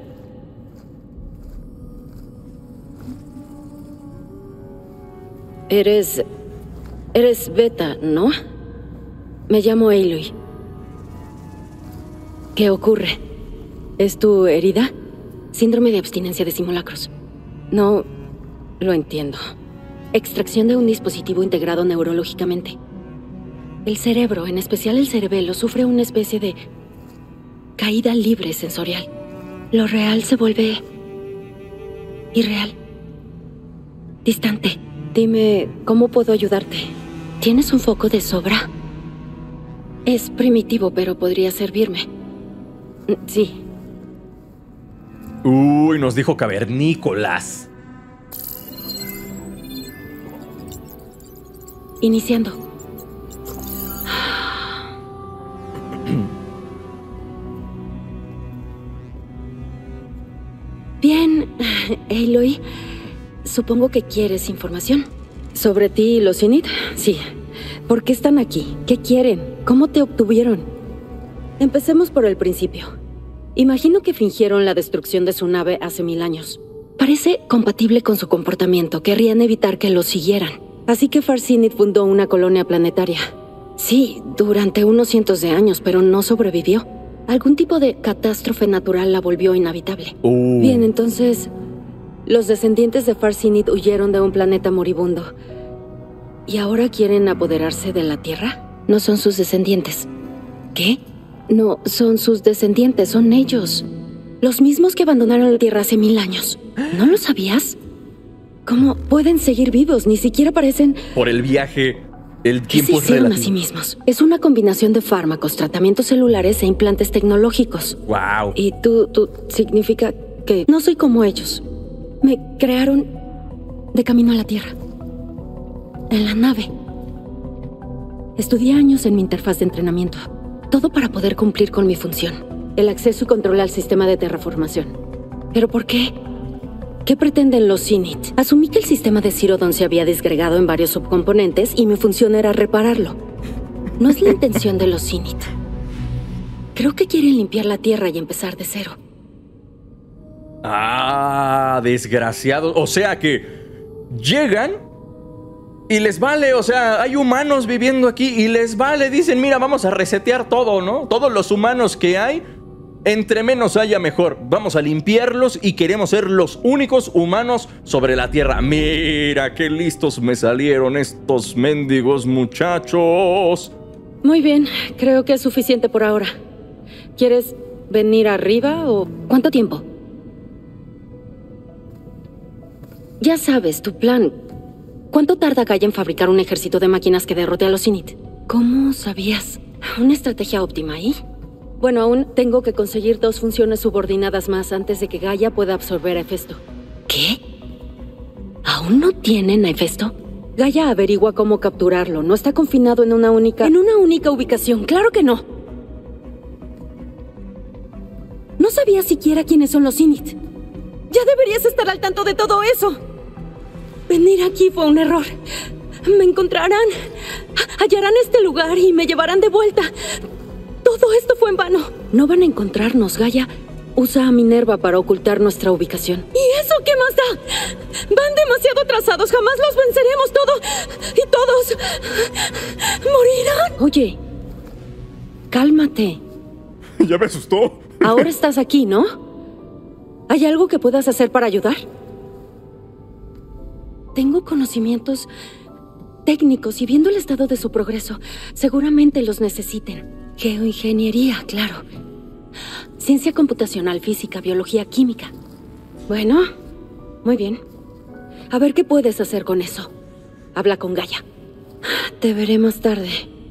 Eres... Eres Beta, ¿no? Me llamo Aloy. ¿Qué ocurre? ¿Es tu herida? Síndrome de abstinencia de simulacros. No lo entiendo. Extracción de un dispositivo integrado neurológicamente. El cerebro, en especial el cerebelo, sufre una especie de caída libre sensorial. Lo real se vuelve irreal. Distante. Dime, ¿cómo puedo ayudarte? ¿Tienes un foco de sobra? Es primitivo, pero podría servirme. Sí. Uy, nos dijo cavernícolas. Iniciando. Bien, Aloy, supongo que quieres información. ¿Sobre ti y los Zenith? Sí. ¿Por qué están aquí? ¿Qué quieren? ¿Cómo te obtuvieron? Empecemos por el principio. Imagino que fingieron la destrucción de su nave hace mil años. Parece compatible con su comportamiento. Querrían evitar que lo siguieran. Así que Far Zenith fundó una colonia planetaria. Sí, durante unos cientos de años, pero no sobrevivió. Algún tipo de catástrofe natural la volvió inhabitable. Uh. Bien, entonces... los descendientes de Far Zenith huyeron de un planeta moribundo. ¿Y ahora quieren apoderarse de la Tierra? No son sus descendientes. ¿Qué? No, son sus descendientes, son ellos. Los mismos que abandonaron la Tierra hace mil años. ¿No lo sabías? ¿Cómo pueden seguir vivos? Ni siquiera parecen... Por el viaje, el ¿Qué se tiempo es hicieron a relativo. sí mismos? Es una combinación de fármacos, tratamientos celulares e implantes tecnológicos. Wow. Y tú, tú, significa que no soy como ellos. Me crearon de camino a la Tierra. En la nave. Estudié años en mi interfaz de entrenamiento. Todo para poder cumplir con mi función. El acceso y control al sistema de terraformación. ¿Pero por qué? ¿Qué pretenden los Zenith? Asumí que el sistema de Cirodon se había disgregado en varios subcomponentes y mi función era repararlo. No es la intención de los Zenith. Creo que quieren limpiar la Tierra y empezar de cero. Ah, desgraciados. O sea que llegan y les vale. O sea, hay humanos viviendo aquí y les vale. Dicen, mira, vamos a resetear todo, ¿no? Todos los humanos que hay Entre menos haya, mejor. Vamos a limpiarlos y queremos ser los únicos humanos sobre la Tierra. Mira qué listos me salieron estos mendigos muchachos. Muy bien, creo que es suficiente por ahora. ¿Quieres venir arriba o cuánto tiempo? Ya sabes, tu plan. ¿Cuánto tarda Gaia en fabricar un ejército de máquinas que derrote a los Zenith? ¿Cómo sabías? ¿Una estrategia óptima ahí? Bueno, aún tengo que conseguir dos funciones subordinadas más antes de que Gaia pueda absorber a Hefesto. ¿Qué? ¿Aún no tienen a Hefesto? Gaia averigua cómo capturarlo. No está confinado en una única... ¿En una única ubicación? ¡Claro que no! No sabía siquiera quiénes son los Zenith. Ya deberías estar al tanto de todo eso. Venir aquí fue un error. Me encontrarán, hallarán este lugar y me llevarán de vuelta. Todo esto fue en vano. No van a encontrarnos, Gaia. Usa a Minerva para ocultar nuestra ubicación. ¿Y eso qué más da? Van demasiado atrasados. Jamás los venceremos todo. Y todos morirán. Oye, cálmate. Ya me asustó. Ahora estás aquí, ¿no? ¿Hay algo que puedas hacer para ayudar? Tengo conocimientos técnicos y viendo el estado de su progreso, seguramente los necesiten. Geoingeniería, claro. Ciencia computacional, física, biología, química. Bueno, muy bien. A ver qué puedes hacer con eso. Habla con Gaia. Te veré más tarde.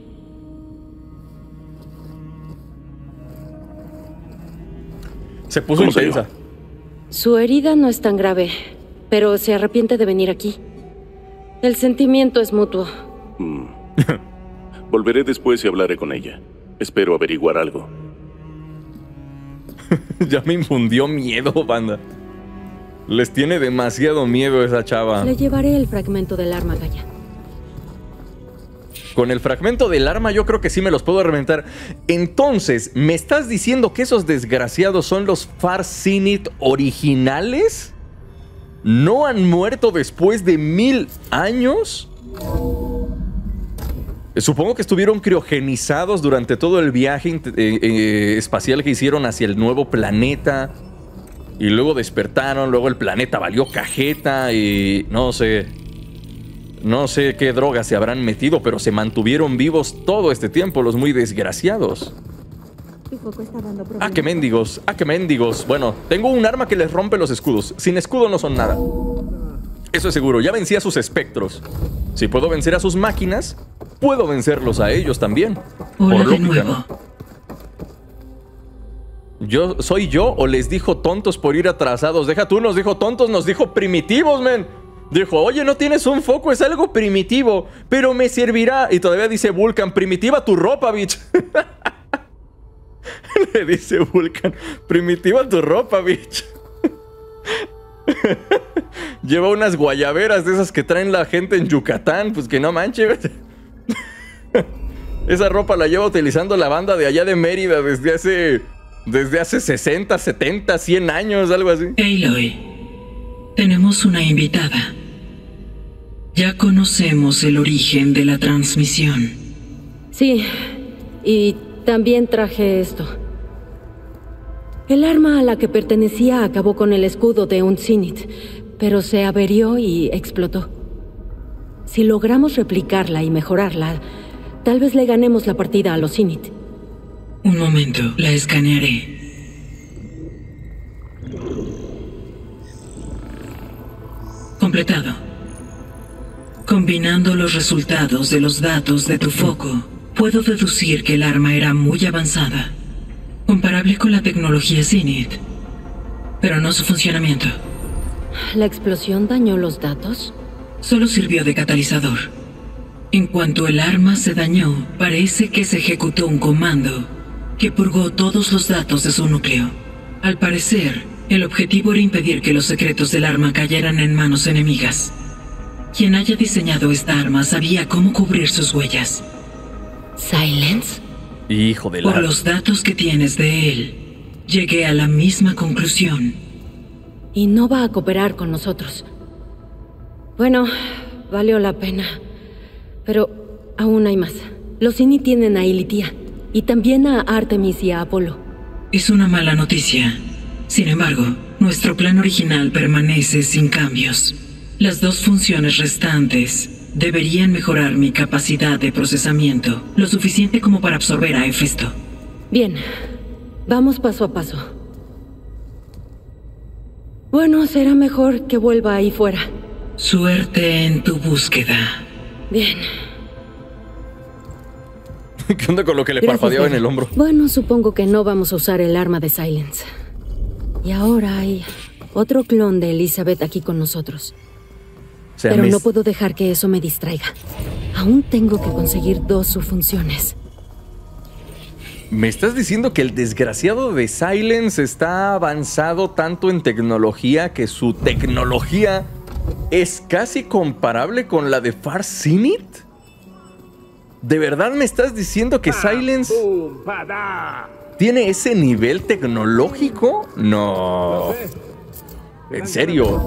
Se puso intensa. Su herida no es tan grave, pero se arrepiente de venir aquí. El sentimiento es mutuo. Mm. Volveré después y hablaré con ella. Espero averiguar algo. Ya me infundió miedo, banda. Les tiene demasiado miedo esa chava. Le llevaré el fragmento del arma, Gaia. Con el fragmento del arma yo creo que sí me los puedo reventar. Entonces, ¿me estás diciendo que esos desgraciados son los Far Zenith originales? ¿No han muerto después de mil años? Supongo que estuvieron criogenizados durante todo el viaje eh, eh, espacial que hicieron hacia el nuevo planeta. Y luego despertaron, luego el planeta valió cajeta y no sé... No sé qué drogas se habrán metido, pero se mantuvieron vivos todo este tiempo, los muy desgraciados. Ah, qué mendigos, ah, qué mendigos. Bueno, tengo un arma que les rompe los escudos. Sin escudo no son nada. Eso es seguro, ya vencí a sus espectros. Si puedo vencer a sus máquinas, puedo vencerlos a ellos también. Hola Por de lógica, nuevo. ¿no? ¿Yo, ¿Soy yo o les dijo tontos por ir atrasados? Deja tú, nos dijo tontos, nos dijo primitivos, men. Dijo, oye, no tienes un foco, es algo primitivo, pero me servirá. Y todavía dice Vulcan, primitiva tu ropa, bitch. Le dice Vulcan, primitiva tu ropa, bitch. Lleva unas guayaberas de esas que traen la gente en Yucatán, pues que no manches. Esa ropa la lleva utilizando la banda de allá de Mérida desde hace... Desde hace sesenta, setenta, cien años, algo así. Aloy, tenemos una invitada. Ya conocemos el origen de la transmisión. Sí, y también traje esto. El arma a la que pertenecía acabó con el escudo de un Zenith, pero se averió y explotó. Si logramos replicarla y mejorarla, tal vez le ganemos la partida a los Zenith. Un momento, la escanearé. Completado. Combinando los resultados de los datos de tu foco, puedo deducir que el arma era muy avanzada, comparable con la tecnología Zenith, pero no su funcionamiento. ¿La explosión dañó los datos? Solo sirvió de catalizador. En cuanto el arma se dañó, parece que se ejecutó un comando que purgó todos los datos de su núcleo. Al parecer, el objetivo era impedir que los secretos del arma cayeran en manos enemigas. Quien haya diseñado esta arma sabía cómo cubrir sus huellas. ¿Silence? Hijo de la... Por los datos que tienes de él, llegué a la misma conclusión. Y no va a cooperar con nosotros. Bueno, valió la pena. Pero aún hay más. Los Zenith tienen a Ilitia. Y también a Artemis y a Apolo. Es una mala noticia. Sin embargo, nuestro plan original permanece sin cambios. Las dos funciones restantes deberían mejorar mi capacidad de procesamiento, lo suficiente como para absorber a Hefesto. Bien, vamos paso a paso. Bueno, será mejor que vuelva ahí fuera. Suerte en tu búsqueda. Bien. ¿Qué onda con lo que le Gracias, parpadeaba en Vera. el hombro? Bueno, supongo que no vamos a usar el arma de Silence. Y ahora hay otro clon de Elizabeth aquí con nosotros. O sea, Pero me no es- puedo dejar que eso me distraiga. Aún tengo que conseguir dos subfunciones. ¿Me estás diciendo que el desgraciado de Silence está avanzado tanto en tecnología que su tecnología es casi comparable con la de Far Zenith? ¿De verdad me estás diciendo que Silence tiene ese nivel tecnológico? No. ¿En serio?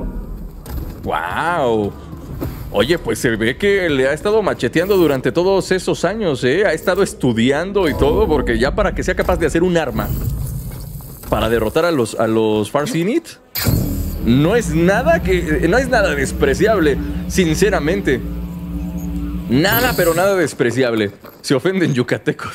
¡Wow! Oye, pues se ve que le ha estado macheteando durante todos esos años, ¿eh? Ha estado estudiando y todo, porque ya para que sea capaz de hacer un arma para derrotar a los, a los Far Zenith, no es nada que... No es nada despreciable, sinceramente. Nada, pero nada despreciable. Se ofenden yucatecos.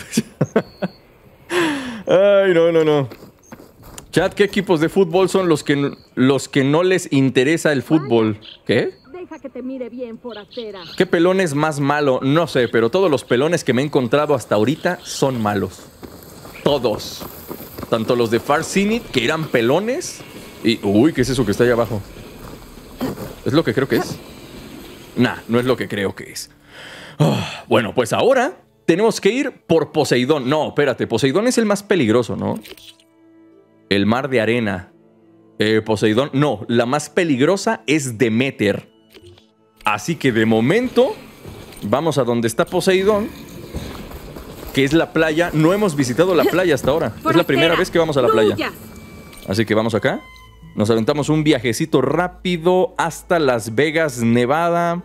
Ay, no, no, no. Chat, ¿qué equipos de fútbol son los que, los que no les interesa el fútbol? ¿Qué? Deja que te mire bien, forastera. ¿Qué pelón es más malo? No sé, pero todos los pelones que me he encontrado hasta ahorita son malos. Todos. Tanto los de Far Zenith, que eran pelones, y... Uy, ¿qué es eso que está ahí abajo? ¿Es lo que creo que es? Nah, no es lo que creo que es. Oh, bueno, pues ahora tenemos que ir por Poseidón. No, espérate, Poseidón es el más peligroso, ¿no? El mar de arena. Eh, Poseidón, no, la más peligrosa es Demeter. Así que de momento vamos a donde está Poseidón, que es la playa. No hemos visitado la playa hasta ahora. Es la primera vez que vamos a la playa. Así que vamos acá. Nos aventamos un viajecito rápido hasta Las Vegas, Nevada.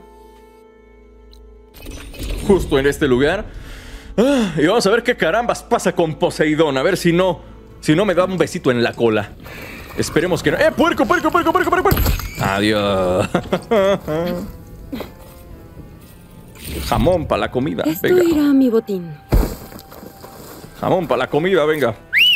Justo en este lugar. Ah, y vamos a ver qué carambas pasa con Poseidón. A ver si no, si no me da un besito en la cola. Esperemos que no. ¡Eh, puerco, puerco, puerco, puerco, puerco! Adiós. Jamón para la comida. Esto Venga. irá a mi botín. Jamón para la comida, venga.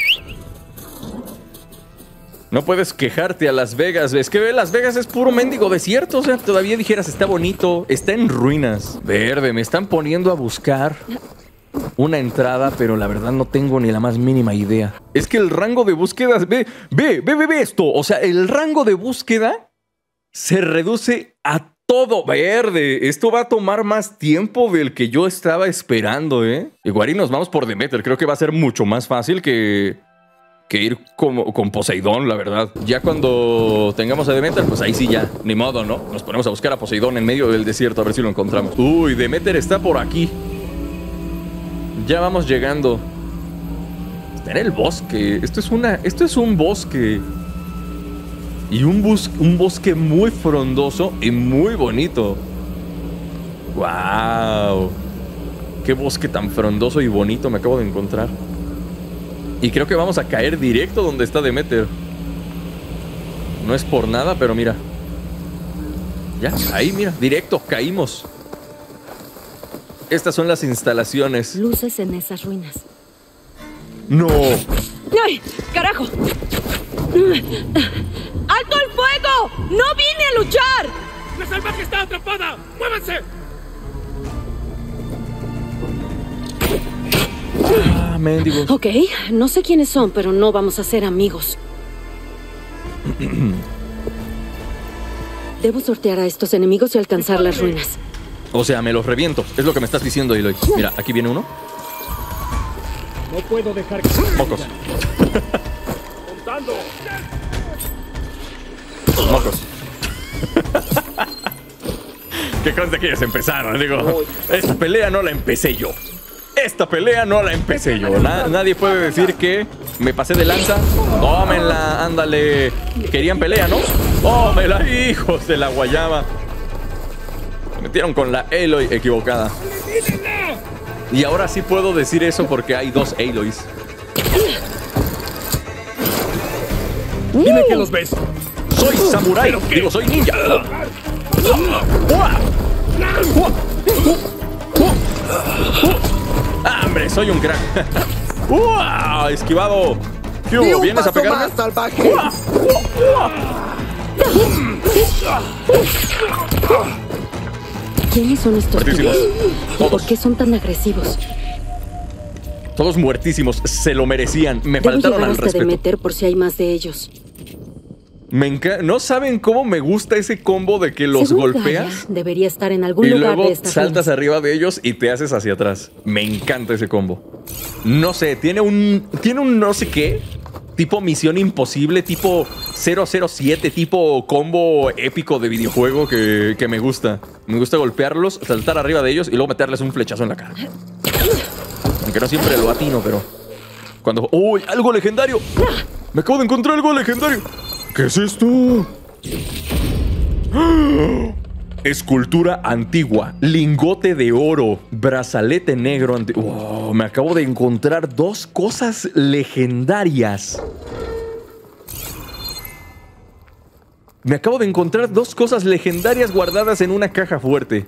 No puedes quejarte a Las Vegas. Es que Las Vegas es puro mendigo desierto. O sea, todavía dijeras, está bonito. Está en ruinas. Verde, me están poniendo a buscar una entrada, pero la verdad no tengo ni la más mínima idea. Es que el rango de búsqueda... Ve, ve, ve, ve, ve esto. O sea, el rango de búsqueda se reduce a todo. Verde. Esto va a tomar más tiempo del que yo estaba esperando, ¿eh? Igual y nos vamos por Demeter. Creo que va a ser mucho más fácil que... que ir con, con Poseidón, la verdad. Ya cuando tengamos a Demeter, pues ahí sí ya, ni modo, ¿no? Nos ponemos a buscar a Poseidón en medio del desierto, a ver si lo encontramos. Uy, Demeter está por aquí. Ya vamos llegando. Está en el bosque. Esto es una... Esto es un bosque. Y un, bus, un bosque muy frondoso y muy bonito. ¡Wow! Qué bosque tan frondoso y bonito me acabo de encontrar. Y creo que vamos a caer directo donde está Demeter. No es por nada, pero mira. Ya, ahí mira, directo, caímos. Estas son las instalaciones. Luces en esas ruinas. ¡No! ¡Ay, carajo! ¡Alto el fuego! ¡No vine a luchar! ¡La salvaje está atrapada! ¡Muévanse! Ah, mendigos. Ok, no sé quiénes son, pero no vamos a ser amigos. Debo sortear a estos enemigos y alcanzar las ruinas. O sea, me los reviento. Es lo que me estás diciendo, Eloy. Mira, aquí viene uno. No puedo dejar que... Mocos. Contando. Mocos. ¿Qué crees de que ellos empezaron? Digo, esta pelea no la empecé yo. Esta pelea no la empecé yo. Na- nadie puede decir que me pasé de lanza. Tómenla, ándale. Querían pelea, ¿no? Tómela, hijos de la guayaba. Me metieron con la Aloy equivocada. Y ahora sí puedo decir eso porque hay dos Aloys. Dime que los ves. Soy samurái. Digo, soy ninja. ¡Ah, hombre! Soy un crack. ¡Uah! Esquivado. ¿Qué hubo? ¿Vienes a pegarme? Más salvaje. ¿Quiénes son estos Muertísimos. tipos? ¿Por qué son tan agresivos? Todos muertísimos. Se lo merecían. Me Debo faltaron llegar al hasta respeto. Demeter por si hay más de ellos. Me enca- ¿No saben cómo me gusta ese combo de que los Según golpeas? Gaia, debería estar en algún Y lugar luego de estas saltas arriba de ellos y te haces hacia atrás. Me encanta ese combo. No sé, tiene un. Tiene un no sé qué. Tipo Misión Imposible, tipo cero cero siete, tipo combo épico de videojuego que, que me gusta. Me gusta golpearlos, saltar arriba de ellos y luego meterles un flechazo en la cara. Aunque no siempre lo atino, pero. Cuando. ¡Uy! ¡Algo legendario! ¡Me acabo de encontrar algo legendario! ¿Qué es esto? ¡Ah! Escultura antigua, lingote de oro, brazalete negro antiguo. Wow, me acabo de encontrar dos cosas legendarias. Me acabo de encontrar dos cosas legendarias guardadas en una caja fuerte.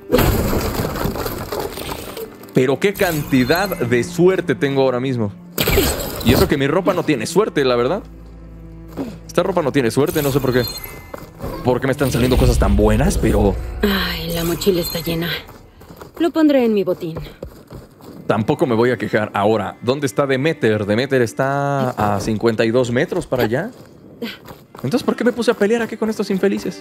Pero qué cantidad de suerte tengo ahora mismo. Y eso que mi ropa no tiene suerte, la verdad. Esta ropa no tiene suerte, no sé por qué. ¿Por qué me están saliendo cosas tan buenas? Pero Ay, la mochila está llena. Lo pondré en mi botín. tampoco me voy a quejar. Ahora, ¿dónde está Demeter? Demeter está a cincuenta y dos metros para allá. Entonces, ¿por qué me puse a pelear aquí con estos infelices?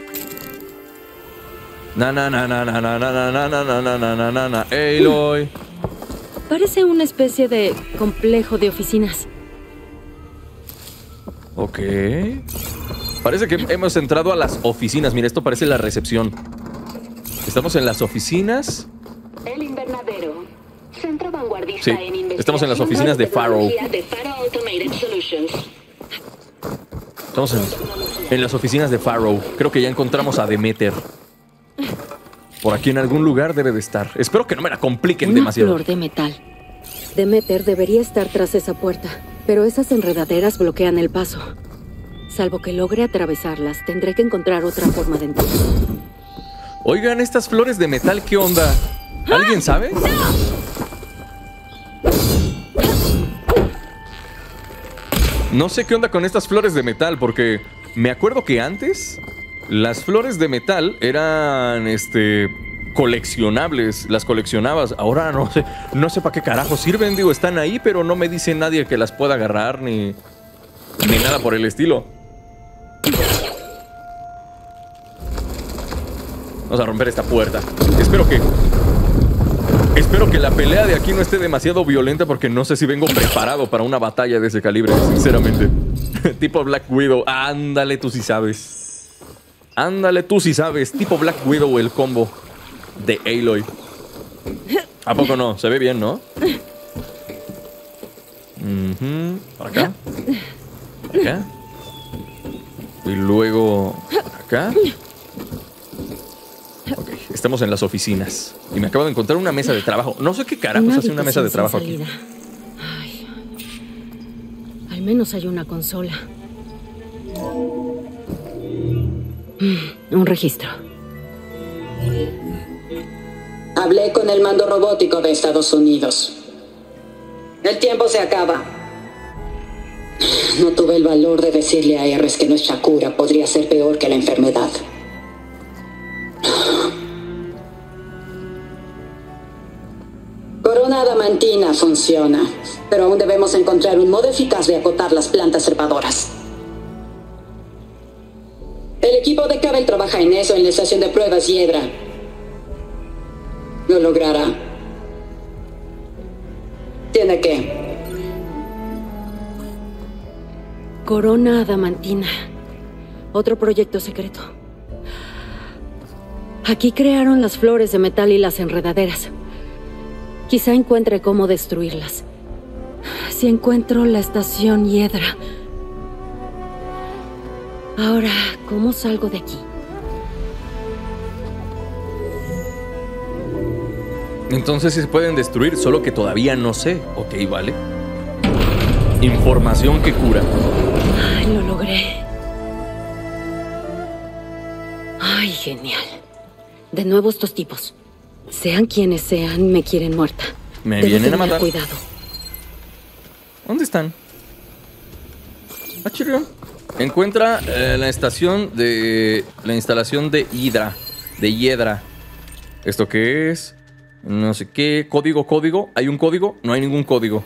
Na na na na na na na na na na na na na na na. Aloy. Parece una especie de complejo de oficinas. Ok. Parece que hemos entrado a las oficinas. Mira, esto parece la recepción. Estamos en las oficinas. El invernadero. Centro vanguardista Sí, en investigación estamos en las oficinas de Faro. de Faro Automated Solutions. Estamos en, en las oficinas de Faro. Creo que ya encontramos a Demeter. Por aquí en algún lugar debe de estar. Espero que no me la compliquen Una demasiado. flor de metal. Demeter debería estar tras esa puerta, pero esas enredaderas bloquean el paso. Salvo que logre atravesarlas, tendré que encontrar otra forma de entrar. Oigan, estas flores de metal, ¿qué onda? ¿Alguien sabe? No sé qué onda con estas flores de metal, porque me acuerdo que antes las flores de metal eran, este, coleccionables, las coleccionabas. Ahora no sé, no sé para qué carajo sirven, digo, están ahí, pero no me dice nadie que las pueda agarrar ni, ni nada por el estilo. Vamos a romper esta puerta. Espero que... Espero que la pelea de aquí no esté demasiado violenta porque no sé si vengo preparado para una batalla de ese calibre, sinceramente. Tipo Black Widow. Ándale, tú sí sabes. Ándale, tú sí sabes. Tipo Black Widow, el combo de Aloy. ¿A poco no? Se ve bien, ¿no? Uh-huh. Por acá. Por acá. Y luego... acá. Ok, estamos en las oficinas. Y me acabo de encontrar una mesa de trabajo. No sé qué carajos hace una mesa de trabajo aquí. Ay, al menos hay una consola. Mm, un registro. Hablé con el mando robótico de Estados Unidos. El tiempo se acaba. No tuve el valor de decirle a Erres que nuestra cura podría ser peor que la enfermedad. Corona adamantina funciona, pero aún debemos encontrar un modo eficaz de acotar las plantas trepadoras. El equipo de Cabell trabaja en eso en la estación de pruebas Hiedra. Lo logrará. Tiene que. Corona adamantina. Otro proyecto secreto. Aquí crearon las flores de metal y las enredaderas. Quizá encuentre cómo destruirlas. Si encuentro la estación Hiedra. Ahora, ¿cómo salgo de aquí? Entonces sí se pueden destruir, solo que todavía no sé. Ok, vale. Información que cura. Ay, lo logré. Ay, genial. De nuevo estos tipos. Sean quienes sean, me quieren muerta. Me Debo vienen a tener matar. cuidado. ¿Dónde están? Ah, chido. Encuentra eh, la estación de... La instalación de Hydra. De Hiedra. ¿Esto qué es? No sé qué. Código, código. ¿Hay un código? No hay ningún código.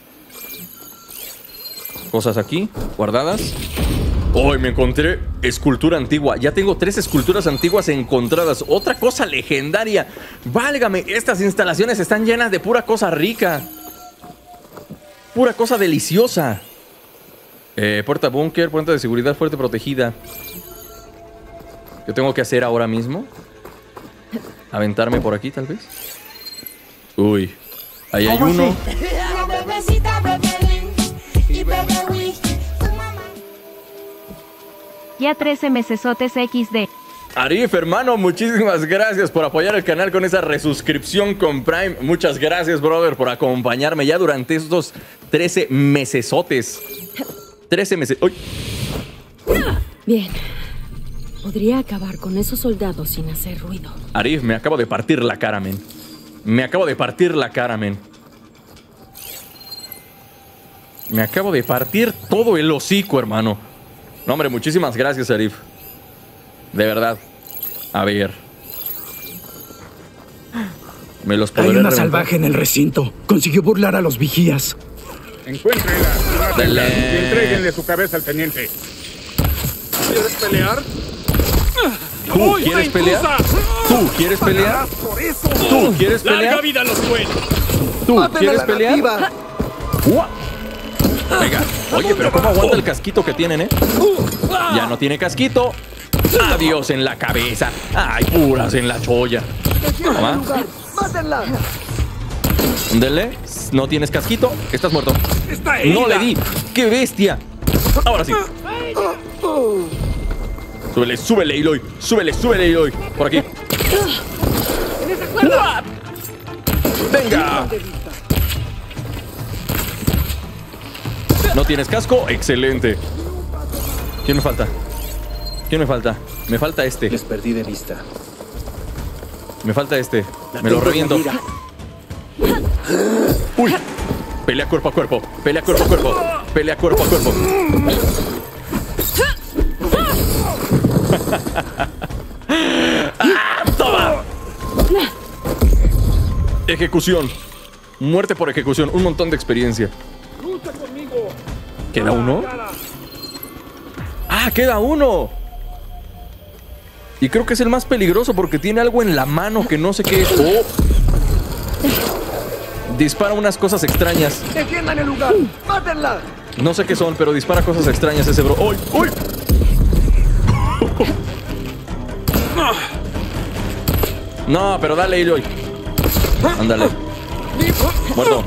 Cosas aquí, guardadas. Hoy me encontré escultura antigua. Ya tengo tres esculturas antiguas encontradas. Otra cosa legendaria. Válgame, estas instalaciones están llenas de pura cosa rica. Pura cosa deliciosa. Eh, puerta búnker, puerta de seguridad fuerte protegida. ¿Qué tengo que hacer ahora mismo? ¿Aventarme por aquí, tal vez? Uy, ahí hay uno. Ya trece mesesotes equis de. Arif, hermano, muchísimas gracias por apoyar el canal con esa resuscripción con Prime. Muchas gracias, brother, por acompañarme ya durante estos trece mesesotes. trece meses. ¡Uy! Bien. Podría acabar con esos soldados sin hacer ruido. Arif, me acabo de partir la cara, men. Me acabo de partir la cara, men. Me acabo de partir todo el hocico, hermano. No, hombre, muchísimas gracias, Arif. De verdad. A ver. Me los podré Hay una reventar. salvaje en el recinto. Consiguió burlar a los vigías. Encuéntrenla y mátenla, y entréguenle su cabeza al teniente. ¿Quieres pelear? ¿Tú ¡Uy, quieres una pelear? intrusa! ¿Tú quieres pelear? Por eso. ¿Tú quieres ¡Larga pelear? vida a los buenos! ¿Tú ¡Maten a quieres la pelear? nativa! ¡Ua! Venga, oye, pero ¿cómo aguanta el casquito que tienen, eh? Ya no tiene casquito. Adiós en la cabeza. Ay, puras en la cholla. Toma. ¡Mátenla! Dele. No tienes casquito. Estás muerto. Está No herida. le di. ¡Qué bestia! Ahora sí. Súbele, súbele, Eloy. Súbele, súbele, Eloy. Por aquí. ¡Uah! ¡Venga! ¿No tienes casco? Excelente. ¿Quién me falta? ¿Quién me falta? Me falta este. Les perdí de vista. Me falta este. La Me lo tengo en la reviento. mira. ¡Uy! Pelea cuerpo a cuerpo. Pelea cuerpo a cuerpo. Pelea cuerpo a cuerpo. ¡Ah! ¡Toma! Ejecución. Muerte por ejecución. Un montón de experiencia. ¿Queda uno? ¡Ah, queda uno! Y creo que es el más peligroso porque tiene algo en la mano que no sé qué es. ¡Oh! Dispara unas cosas extrañas. ¡Defiendan el lugar! ¡Mátenla! No sé qué son, pero dispara cosas extrañas ese bro. ¡Uy! ¡Uy! No, pero dale, Eloy. Ándale. Muerto.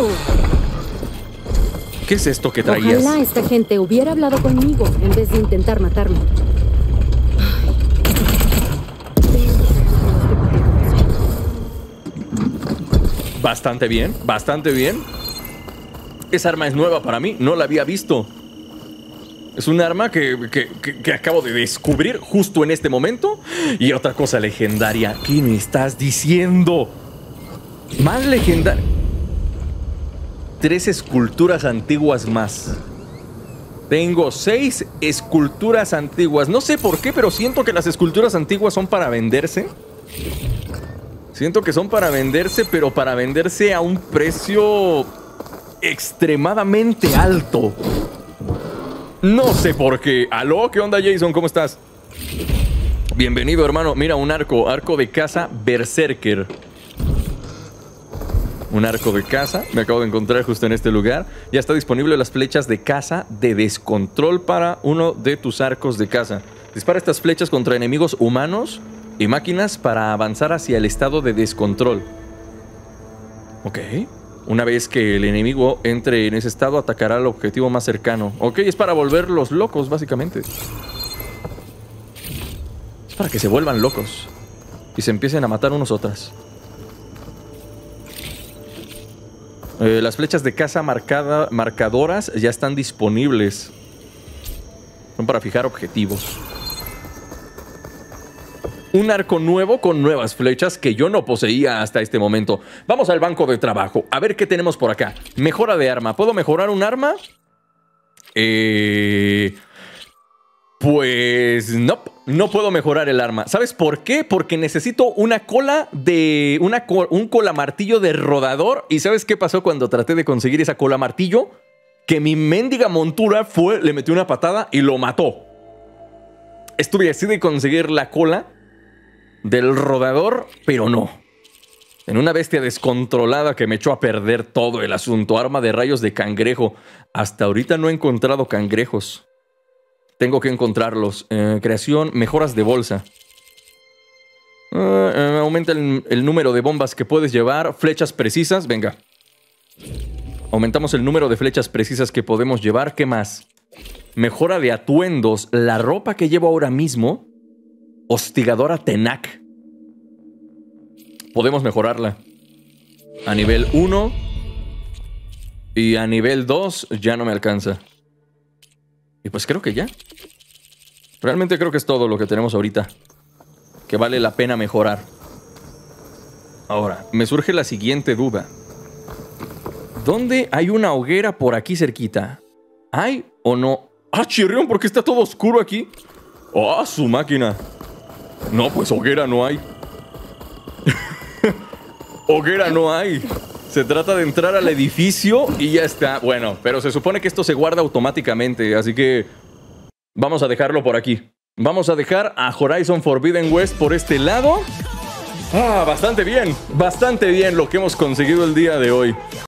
¿Qué es esto que traías? Ojalá esta gente hubiera hablado conmigo en vez de intentar matarme. Bastante bien, bastante bien. Esa arma es nueva para mí, no la había visto. Es un arma que, que, que, que acabo de descubrir justo en este momento. Y otra cosa legendaria. ¿Qué me estás diciendo? Más legendaria. Tres esculturas antiguas más. Tengo seis esculturas antiguas. No sé por qué, pero siento que las esculturas antiguas son para venderse. Siento que son para venderse, pero para venderse a un precio extremadamente alto. No sé por qué. ¿Aló? ¿Qué onda, Jason? ¿Cómo estás? Bienvenido, hermano. Mira, un arco. Arco de caza Berserker. Un arco de caza. Me acabo de encontrar justo en este lugar. Ya está disponible las flechas de caza de descontrol para uno de tus arcos de caza. Dispara estas flechas contra enemigos humanos y máquinas para avanzar hacia el estado de descontrol. Ok. Una vez que el enemigo entre en ese estado, atacará al objetivo más cercano. Ok, es para volverlos locos, básicamente. Es para que se vuelvan locos y se empiecen a matar unos otras. Eh, las flechas de caza marcada, marcadoras ya están disponibles. Son para fijar objetivos. Un arco nuevo con nuevas flechas que yo no poseía hasta este momento. Vamos al banco de trabajo. A ver qué tenemos por acá. Mejora de arma. ¿Puedo mejorar un arma? Eh... Pues no, no puedo mejorar el arma. ¿Sabes por qué? Porque necesito una cola de... Una co un cola martillo de rodador. ¿Y sabes qué pasó cuando traté de conseguir esa cola martillo? Que mi mendiga montura fue... Le metió una patada y lo mató. Estuve así de conseguir la cola del rodador, pero no. En una bestia descontrolada que me echó a perder todo el asunto. Arma de rayos de cangrejo. Hasta ahorita no he encontrado cangrejos. Tengo que encontrarlos. Eh, creación, mejoras de bolsa. Uh, uh, aumenta el, el número de bombas que puedes llevar. Flechas precisas, venga. Aumentamos el número de flechas precisas que podemos llevar. ¿Qué más? Mejora de atuendos. La ropa que llevo ahora mismo. Hostigadora Tenac. Podemos mejorarla. A nivel uno. Y a nivel dos ya no me alcanza. Y pues creo que ya. Realmente creo que es todo lo que tenemos ahorita. Que vale la pena mejorar. Ahora, me surge la siguiente duda. ¿Dónde hay una hoguera por aquí cerquita? ¿Hay o no? ¡Ah, chirrión! ¿Por qué está todo oscuro aquí? ¡Ah, su máquina! No, pues hoguera no hay. Hoguera no hay. Se trata de entrar al edificio y ya está. Bueno, pero se supone que esto se guarda automáticamente, así que vamos a dejarlo por aquí. Vamos a dejar a Horizon Forbidden West por este lado. Ah, bastante bien, bastante bien lo que hemos conseguido el día de hoy.